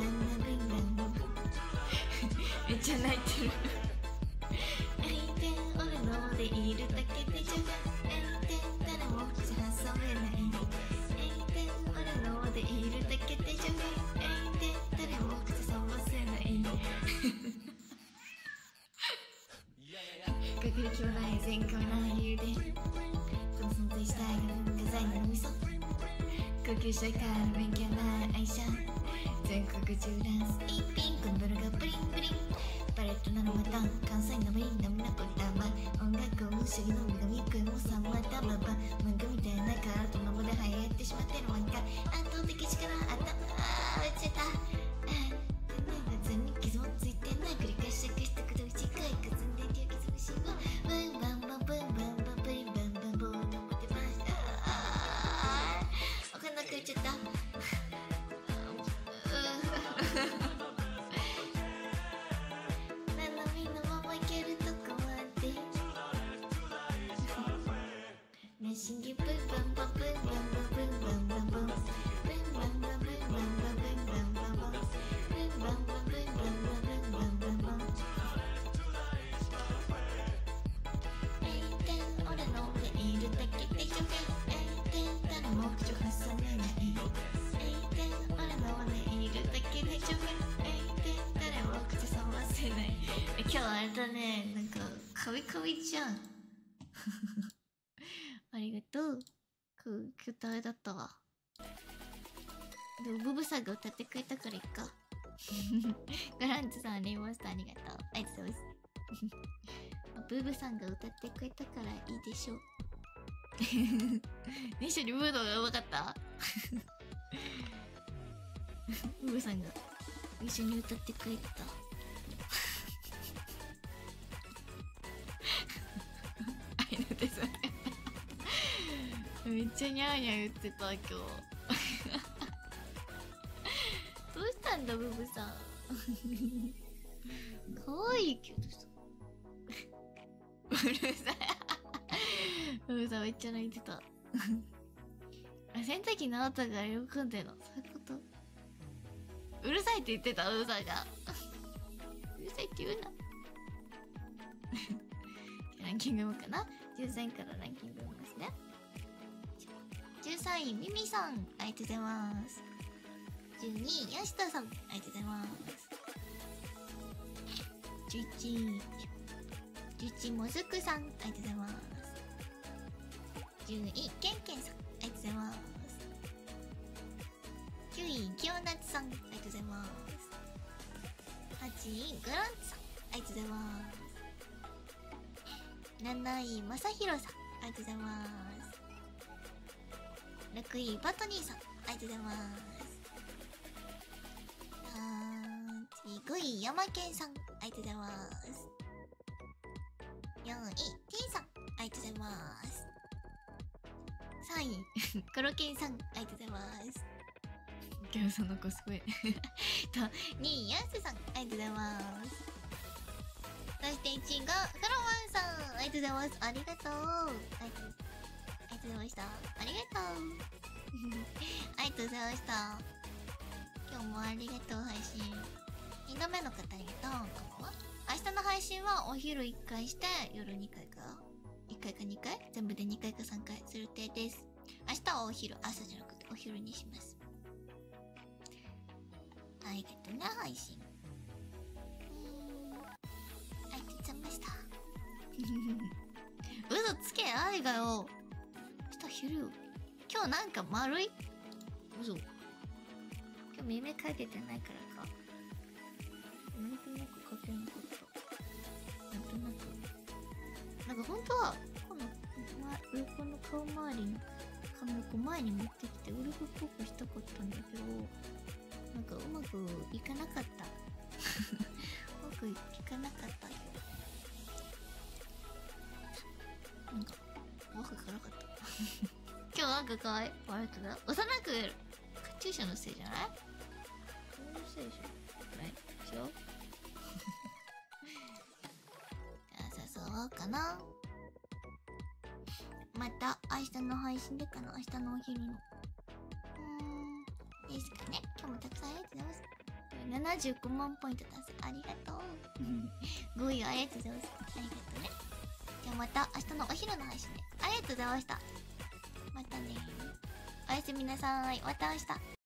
めっちゃ泣いてる相手おるのでいるだけでじゃ相手誰も口挟めない相手おるのでいるだけでじゃ相手誰も口挟ませない学歴はない前科はない理由でこの存在自体が文化財のみそ高級社会の勉強ない愛車全国中ダンス一品コンドルがブリンブリンパレットなのまた関西のブリンダムなこたま音楽を主義の女神くんもさまたまば漫画みたいなカートのもで流行ってしまってる漫画圧倒的力あった落ちた全然に傷もついてない繰り返し着したこと短いかすんで流傷虫はブンバンバンブンバンバンブンバンバンボーンの持ってましたお金今日あれだね、なんかカビカビじゃん。ありがとう。今日大変だったわ。でもブブさんが歌ってくれたからいっか。ガランツさん、レインボースターありがとう。ありがとうございます。ブブさんが歌ってくれたからいいでしょう。一緒にムードがうまかった。ブブさんが一緒に歌ってくれた。あいの手さめっちゃニャーニャー言ってた今日。どうしたんだブブさん。かわいいけどさ。うるさい。ブブさんめっちゃ泣いてた。あ、洗濯機の音が喜んでんの。そういうこと。うるさいって言ってた、ブブさんが。うるさいって言うな。ランキングもかな。13位からランキングもですね。13位、ミミさん、ありがとうございます。12位、ヤシタさん、ありがとうございます。11位、もずくさん、ありがとうございます。10位、ケンケンさん、ありがとうございます。9位、ギオナツさん、ありがとうございます。8位、グランツさん、ありがとうございます。7位、まさひろさん、ありがとうございます。6位、バトニーさん、ありがとうございます。次、5位、ヤマケンさん、ありがとうございます。4位、ティンさん、ありがとうございます。3位、コロケンさん、ありがとうございます。ギャルさんの子すごい。2位、ヤンスさん、ありがとうございます。そして1位が、フロマンさん、ありがとうございます。ありがとう。ありがとうございました。ありがとう。ありがとうございました。今日もありがとう、配信。2度目の方ありがとう。こんばんは。明日の配信はお昼1回して、夜2回か。1回か2回全部で2回か3回する予定です。明日はお昼、朝じゃなくてお昼にします。ありがとうな、配信。ありがとうございました。嘘つけ、あいがよ。明日昼よ。今日なんか丸い嘘。今日耳かけてないからか。なんとなくかけなかった。なんとなく。なんか本当は、この、横の顔周りの髪をこう前に持ってきてウルフっぽくしたかったんだけど、なんかうまくいかなかった。うまくいかなかったよ。なんか、うまくいかなかった。今日なんかかわいい。ありがとうな。幼く見える。カチューシャのせいじゃない？そういうせいでしょ。ね、違う？じゃあ誘おうかな。また明日の配信でかな。明日のお昼の。ですかね。今日もたくさんありがとうございます。75万ポイント達成。ありがとう。5位ありがとうございます。ありがとうね。じゃあまた明日のお昼の配信で。ありがとうございました。またねー。おやすみなさーい。また明日。